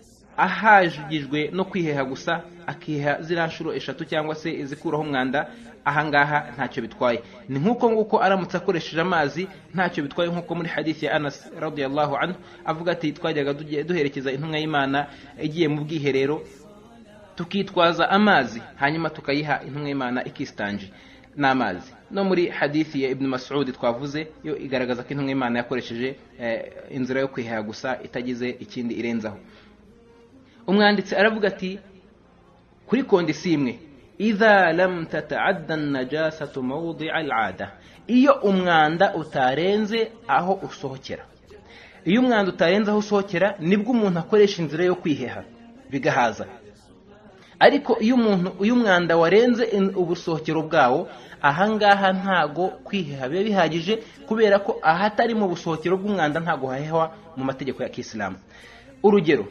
ahajigijwe no kwiheha gusa akiha zira nshuro 3 cyangwa se izikuraho umwanda, ahangaha ntacyo bitwaye. Ni nkuko nguko aramutse akoresheje amazi ntacyo bitwaye, nkuko muri hadithi ya Anas radiyallahu anhu avuga ati twajyaga duherekeza intumwa y'Imana igiye mu bwiherero tukitwaza amazi, hanyuma tukayiha intumwa y'Imana ikistanje n'amazi. No muri hadithi ya Ibn Mas'ud twavuze yo igaragaza ko intumwa y'Imana yakoresheje inzira yo kwiheha gusa itagize ikindi irenzaho. Umwanditsi aravuga ati kuri kondisiyo imwe, idha lam tata'adda an-najasatu mawdi'a al-'ada, iyo umwanda utarenze aho usohokera. Iyo umwanda utarenze aho usohokera nibwo umuntu akoresha inzira yo kwiheha bigahaza. Ariko iyo umwanda warenze ubusohokero bwawo, ahangaha ntago kwiheha biba bihagije, kubera ko ahatari mu busohokero bw'umwanda ntago hahehwa mu mategeko ya Kisilamu. Urugero,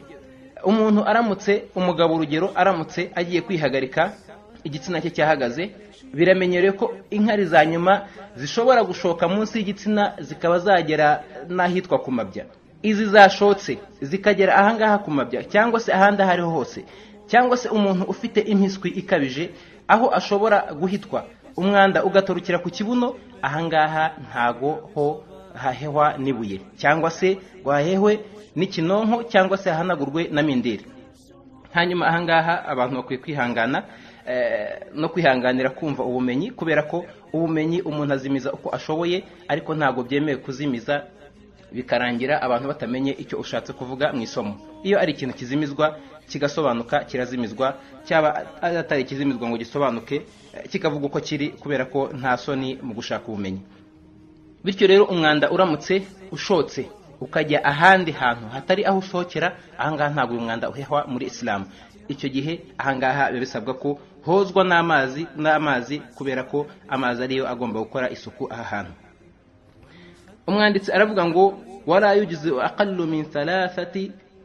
umugabo aramutse agiye kwihagarika, igitsina cye cyahagaze, biramenyerewe ko inkari za nyuma zishobora gushoka munsi y'igitsina zikaba zagera n'ahitwa ku mabya. Izi zashotse zikagera ahangaha ku mabya cyangwa se ahandi ahariho hose, cyangwa se umuntu ufite impiswi ikabije aho ashobora guhitwa umwanda ugatorukira ku kibuno, ahangaha ntago ho hahehwa nibuye cyangwa se gwahehwe n'ikinonko cyangwa se hahanagurwe na minderi. Hanyuma ahangaha abantu bakwiye kwihangana no kwihanganira kumva ubumenyi, kubera ko ubumenyi umuntu azimiza uko ashoboye, ariko ntago byemewe kuzimiza bikarangira abantu batamenye icyo ushatse kuvuga mu isomo. Iyo ari ikintu kizimizwa kigasobanuka kirazimizwa, cyaba atari kizimizwa ngo gisobanuke kikavuga uko kiri, kubera ko nta soni mu gushaka ubumenyi. Bityo rero umwanda uramutse ushotse ukajya ahandi hantu hatari aho usohokera, ahangaha ntabwo uyu mwanda uhehwa muri Islam. Icyo gihe ahangaha biba bisabwa ko hozwa n'amazi, kubera ko amazi ariyo agomba gukora isuku aha hantu. Umwanditsi aravuga ngo wala yujizu aqallu min 3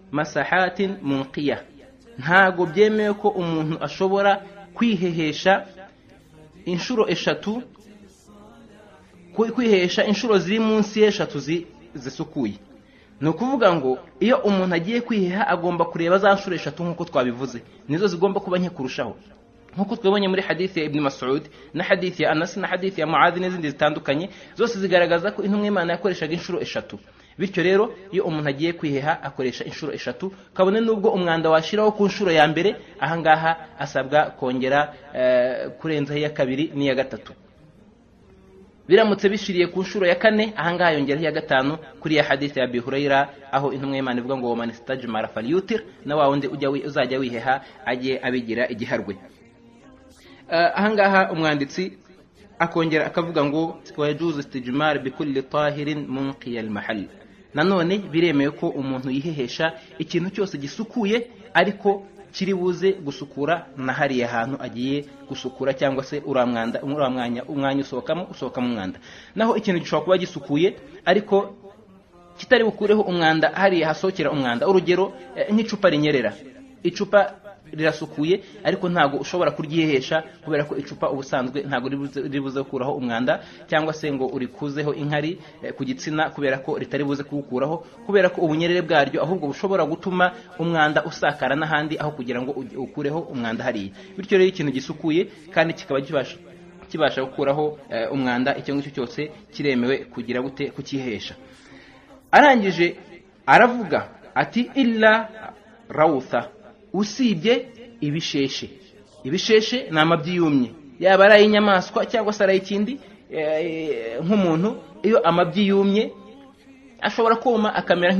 masahatin munqiya, ntago byemewe ko umuntu ashobora kwihehesha inshuro eshatu, kwihesha inshuro ziri munsi y'eshatu zisukuye. No kuvuga ngo iyo umuntu agiye kwiheha agomba kureba za nshuro eshatu nkuko twabivuze, nizo zigomba kuba nke kurushaho, nkuko twabonye muri hadithi ya Ibn Mas'ud na hadithi ya Anas na hadithi ya Muadh n'izindi zitandukanye, zose zigaragaza ko intumwa y'Imana yakoreshaga inshuro eshatu. Bityo rero iyo umuntu agiye kwiheha akoresha inshuro eshatu, kabone nubwo umwanda washiraho ku nshuro ya mbere, ahangaha asabwa kongera kurenzaho iya kabiri n'iya gatatu. Biramutse bishiriye ku nshuro ya kane, ahangaha yongeraho iya gatanu kuri ya hadithi ya Abi Huraira, aho intumwa y'Imana ivuga ngo man istajmara falyutir, na wa wundi uzajya wiheha ajye abigira igiharwe. Ahangaha umwanditsi akongera akavuga ngo wajuzu istijmar bikulli tahirin munqiya al-mahall. Nanone biremewe ko umuntu yihehesha ikintu cyose gisukuye ariko kiri buze gusukura na hariya hantu agiye gusukura, cyangwa se umwanya usohokamo umwanda. Naho ikintu gishobora kuba gisukuye ariko kitari bukureho umwanda hariya hasokera umwanda, urugero nk'icupa rinyerera. Icupa rirasukuye ariko ntago ushobora kuryihesha kubera ko icupa ubusanzwe ntago ribuze kuraho umwanda, cyangwa se ngo urikuzeho inkari ku gitsina kubera ko ritari buze kuwukuraho, kubera ko ubunyerere bwaryo ahubwo bushobora gutuma umwanda usakara n'ahandi aho kugira ngo ukureho umwanda hariya. Bityo rero ikintu gisukuye kandi kikaba kibasha gukuraho umwanda, icyo ngicyo cyose kiremewe kugira gute kukihesha. Arangije aravuga ati illa rawtha, usibye ibisheshe. Ibisheshe ni amabyi yumye, yaba ari ay'inyamaswa cyangwa se ari ay'ikindi. Nk'umuntu iyo amabyi yumye ashobora kuma akamera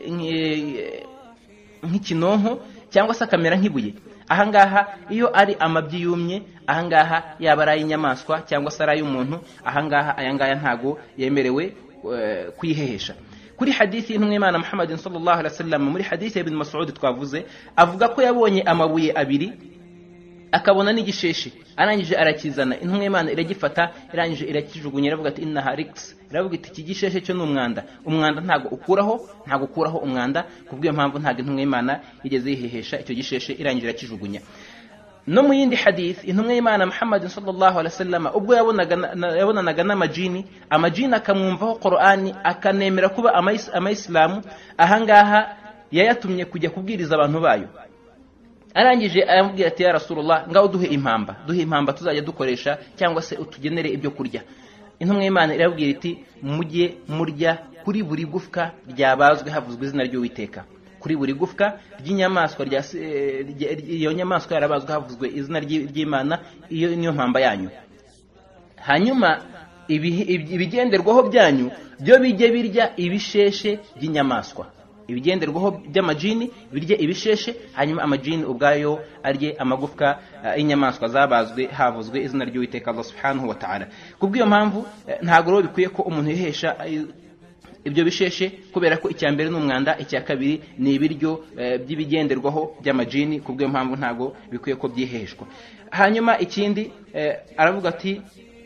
nk'ikinonko cyangwa se akamera nk'ibuye. Ahangaha iyo ari amabyi yumye, ahangaha yaba ari ay'inyamaswa cyangwa se ari ay'umuntu, ahangaha ayangaya ntago yemerewe kwihehesha. Kuri hadithi y'intumwa y'Imana Muhammad sallallahu alaihi wasallam, muri hadithi ya Ibn Mas'ud twavuze, avuga ko yabonye amabuye abiri akabona n'igisheshe, arangije arakizana. Intumwa y'Imana iragifata, irangije irakijugunya, iravuga ati innaha riks, iravuga iti iki gisheshe cyo n'umwanda. Umwanda ntago ukuraho umwanda, kubwiyo mpamvu ntago intumwa y'Imana yigeze yihehesha icyo gisheshe, irangije irakijugunya. No mu yindi hadith intumwa y'Imana Muhammad sallallahu alaihi wasallam ubwo yabonanaga n'amajini, amajini akamwumvaho Qur'ani, akanemera kuba amayisilamu, ahangaha yayatumye kujya kubwiriza abantu bayo. Arangije ayamubwira ati ya Rasulullah, ngaho duhe impamba tuzajya dukoresha cyangwa se utugenere ibyo kurya. Intumwa y'Imana irabwira iti mujye murya kuri buri gufwa ryabazwe havuzwe izina ry'Uwiteka, kuri buri gufwa ry'inyamaswa iyo nyamaswa yarabazwe havuzwe izina ry'Imana, iyo niyo mpamba yanyu. Hanyuma ibigenderwaho byanyu byo bijye birya ibisheshe by'inyamaswa, ibigenderwaho by'amajini birye ibisheshe, hanyuma amajini ubwayo arye amagufwa y'inyamaswa zabazwe havuzwe izina ry'Uwiteka Allah subhanahu wa ta'ala. Kubwiyo mpamvu ntago rero bikwiye ko umuntu yihesha ibyo bisheshe, kubera ko icya mbere n'umwanda, icya kabiri ni ibiryo by'ibigenderwaho by'amajini. Kubwiyo mpamvu ntago bikwiye ko byiheshwa. Hanyuma ikindi aravuga ati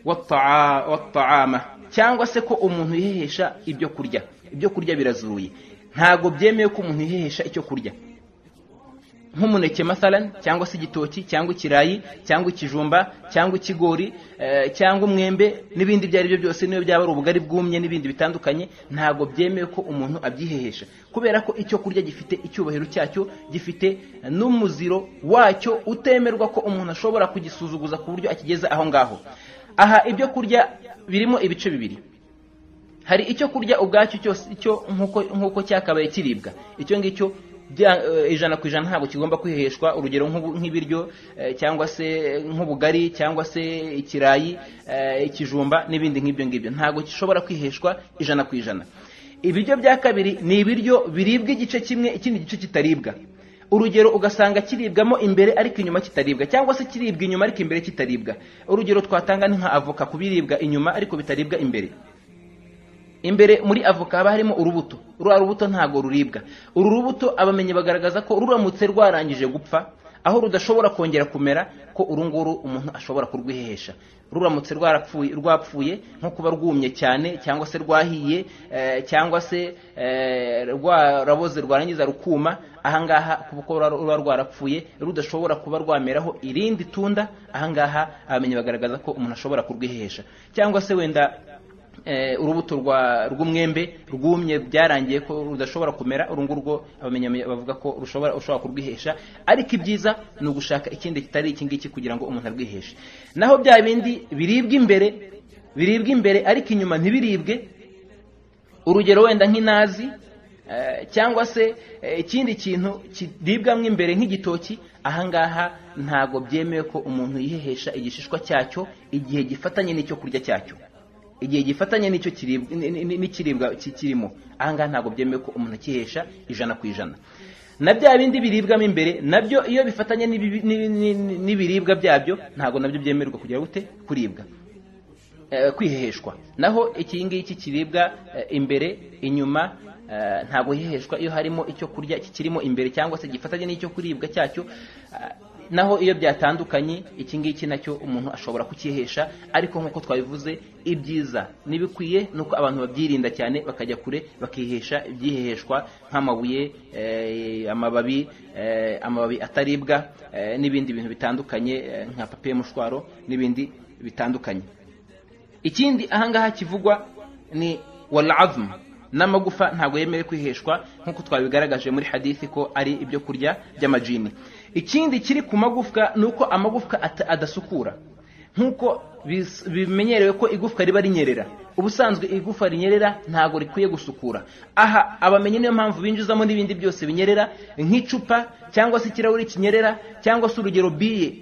wat-ta'ama, cyangwa se ko umuntu yihesha ibyo kurya birazuye. Ntago byemewe ko umuntu yihesha icyo kurya nk'umuneke mathalan, cyangwa se igitoki, cyangwa ikirayi, cyangwa ikijumba, cyangwa ikigori, cyangwa umwembe n'ibindi byari byo byose, niyo byaba ari ubugari bwumye n'ibindi bitandukanye. Ntago byemewe ko umuntu abyihehesha, kubera ko icyo kurya gifite icyubahiro cyacyo, gifite n'umuziro wacyo utemerwa ko umuntu ashobora kugisuzuguza ku buryo akigeza aho ngaho. Aha ibyo kurya birimo ibice bibiri. Hari icyo kurya ubwacyo cyose, icyo nkuko cyakabaye kiribwa, icyo ngicyo 100% ntabwo kigomba kwiheshwa. Urugero nk'ibiryo cyangwa se nk'ubugari cyangwa se ikirayi, ikijumba n'ibindi nk'ibyo ngibyo, ntabwo gishobora kwiheshwa 100%. Ibiryo bya kabiri ni ibiryo biribwa igice kimwe, ikindi gice kitaribwa. Urugero ugasanga kiribwamo imbere ariko inyuma kitaribwa, cyangwa se kiribwa inyuma ariko imbere kitaribwa. Urugero twatanga ni nka avoka, kubiribwa inyuma ariko bitaribwa imbere. Imbere muri avoka haba harimo urubuto, rubuto ntago ruribwa. Uru rubuto abamenye bagaragaza ko ruramutse rwarangije gupfa, aho rudashobora kongera kumera ko urunguru umuntu ashobora kurwihehesha. Ruramutse rwapfuye nko kuba rwumye cyane cyangwa se rwahiye cyangwa se rwaraboze rwarangiza rukuma, ahangaha kuko ruba rwarapfuye rudashobora kuba rwameraho irindi tunda, ahangaha abamenyi bagaragaza ko umuntu ashobora kurwihehesha. Cyangwa se wenda urubuto rw'umwembe rwumye byarangiye ko rudashobora kumera, urungurwo abamenyi bavuga ko ushobora kurwihesha, ariko ibyiza ni ugushaka ikindi kitari iki ngiki kugira ngo umuntu arwiheshe. Naho bya bindi biribwa imbere ariko inyuma ntibiribwe, urugero wenda nk'inazi cyangwa se ikindi kintu kiribwamo imbere nk'igitoki, ahangaha ntago byemewe ko umuntu yihehesha igishishwa cyacyo igihe gifatanye n'icyo kurya cyacyo, igihe gifatanye n'icyo n'ikiribwa kirimo, ahangaha ntago byemewe ko umuntu akihesha 100%. Na bya bindi biribwamo imbere nabyo iyo bifatanye n'ibiribwa byabyo ntago nabyo byemerwa kugira gute kuribwa, kwiheheshwa. Naho iki ngiki kiribwa imbere inyuma ntago hiheshwa iyo harimo icyo kurya kirimo imbere cyangwa se gifatanye n'icyo kuribwa cyacyo. Naho iyo byatandukanye iki ngiki nacyo umuntu ashobora kukihesha, ariko nk'uko twabivuze ibyiza nibikwiye nuko abantu babyirinda cyane bakajya kure bakihesha ibyiheheshwa nk'amabuye, amababi ataribwa n'ibindi bintu bitandukanye nka papier mushwaro n'ibindi bitandukanye. Ikindi ahangaha kivugwa ni wal azm, n'amagufa ntago yemewe kwiheshwa nk'uko twabigaragaje muri hadithi ko ari ibyo kurya by'amajini. Ikindi kiri ku magufwa nuko amagufwa adasukura, nk'uko bimenyerewe ko igufwa riba rinyerera. Ubusanzwe igufwa rinyerera ntago rikwiye gusukura. Aha abamenye niyo mpamvu binjizamo n'ibindi byose binyerera nk'icupa cyangwa se ikirahuri kinyerera, cyangwa se urugero biye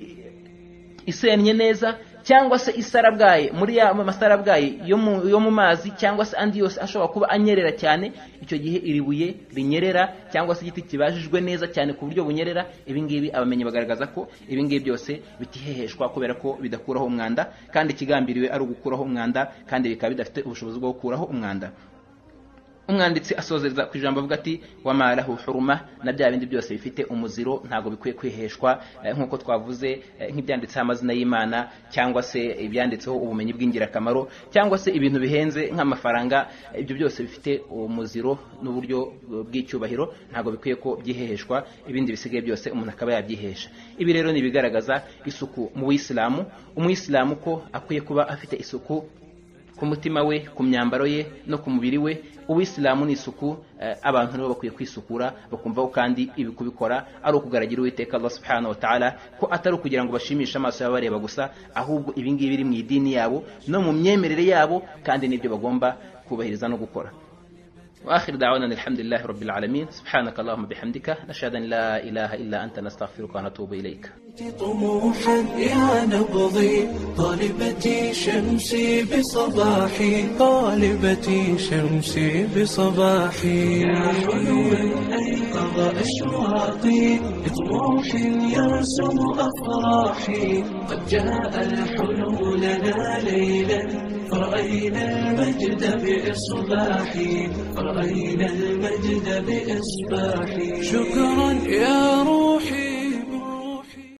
isennye neza, cyangwa se isarabwaye muri ya masarabwaye yo mu mazi, cyangwa se andi yose ashobora kuba anyerera cyane. Icyo gihe iribuye rinyerera cyangwa se igiti kibajijwe neza cyane ku buryo bunyerera, ibi ngibi abamenyi bagaragaza ko ibi ngibi byose bitiheheshwa kubera ko bidakuraho umwanda, kandi ikigambiriwe ari ugukuraho umwanda, kandi bikaba bidafite ubushobozi bwo gukuraho umwanda. Umwanditsi asozeza ku ijambo avuga ati wamalahu huruma, na bya bindi byose bifite umuziro ntago bikwiye kwiheshwa, nk'uko twavuze nk'ibyanditseho amazina y'Imana, cyangwa se ibyanditseho ubumenyi bw'ingirakamaro, cyangwa se ibintu bihenze nk'amafaranga. Ibyo byose bifite umuziro n'uburyo bw'icyubahiro, ntago bikwiye ko byiheheshwa, ibindi bisigaye byose umuntu akaba yabyihesha. Ibi rero ni bigaragaza isuku mu Buyisilamu. Umuyisilamu ko akwiye kuba afite isuku ku mutima we, ku myambaro ye no ku mubiri we. Ubuyisilamu ni isuku, abantu nabo bakwiye kwisukura bakumva ko kandi ibi kubikora ari ukugaragira Uwiteka Allah subhanahu wa ta'ala, ko atari kugira ngo bashimishe amaso y'abareba gusa, ahubwo ibi ngibi biri mu idini yabo no mu myemerere yabo, kandi nibyo bagomba kubahiriza no gukora. وآخر دعوانا الحمد لله رب العالمين. سبحانك اللهم بحمدك نشهد أن لا إله إلا أنت نستغفرك ونتوب إليك.
طموحا يا نبضي طالبتي شمسي بصباحي، طالبتي شمسي بصباحي، يا حلو أيقظ أشواقي بطموح يرسم أفراحي. قد جاء الحلو لنا ليلا فرأينا المجد بإصباحي، فرأينا المجد بإصباحي. شكرا يا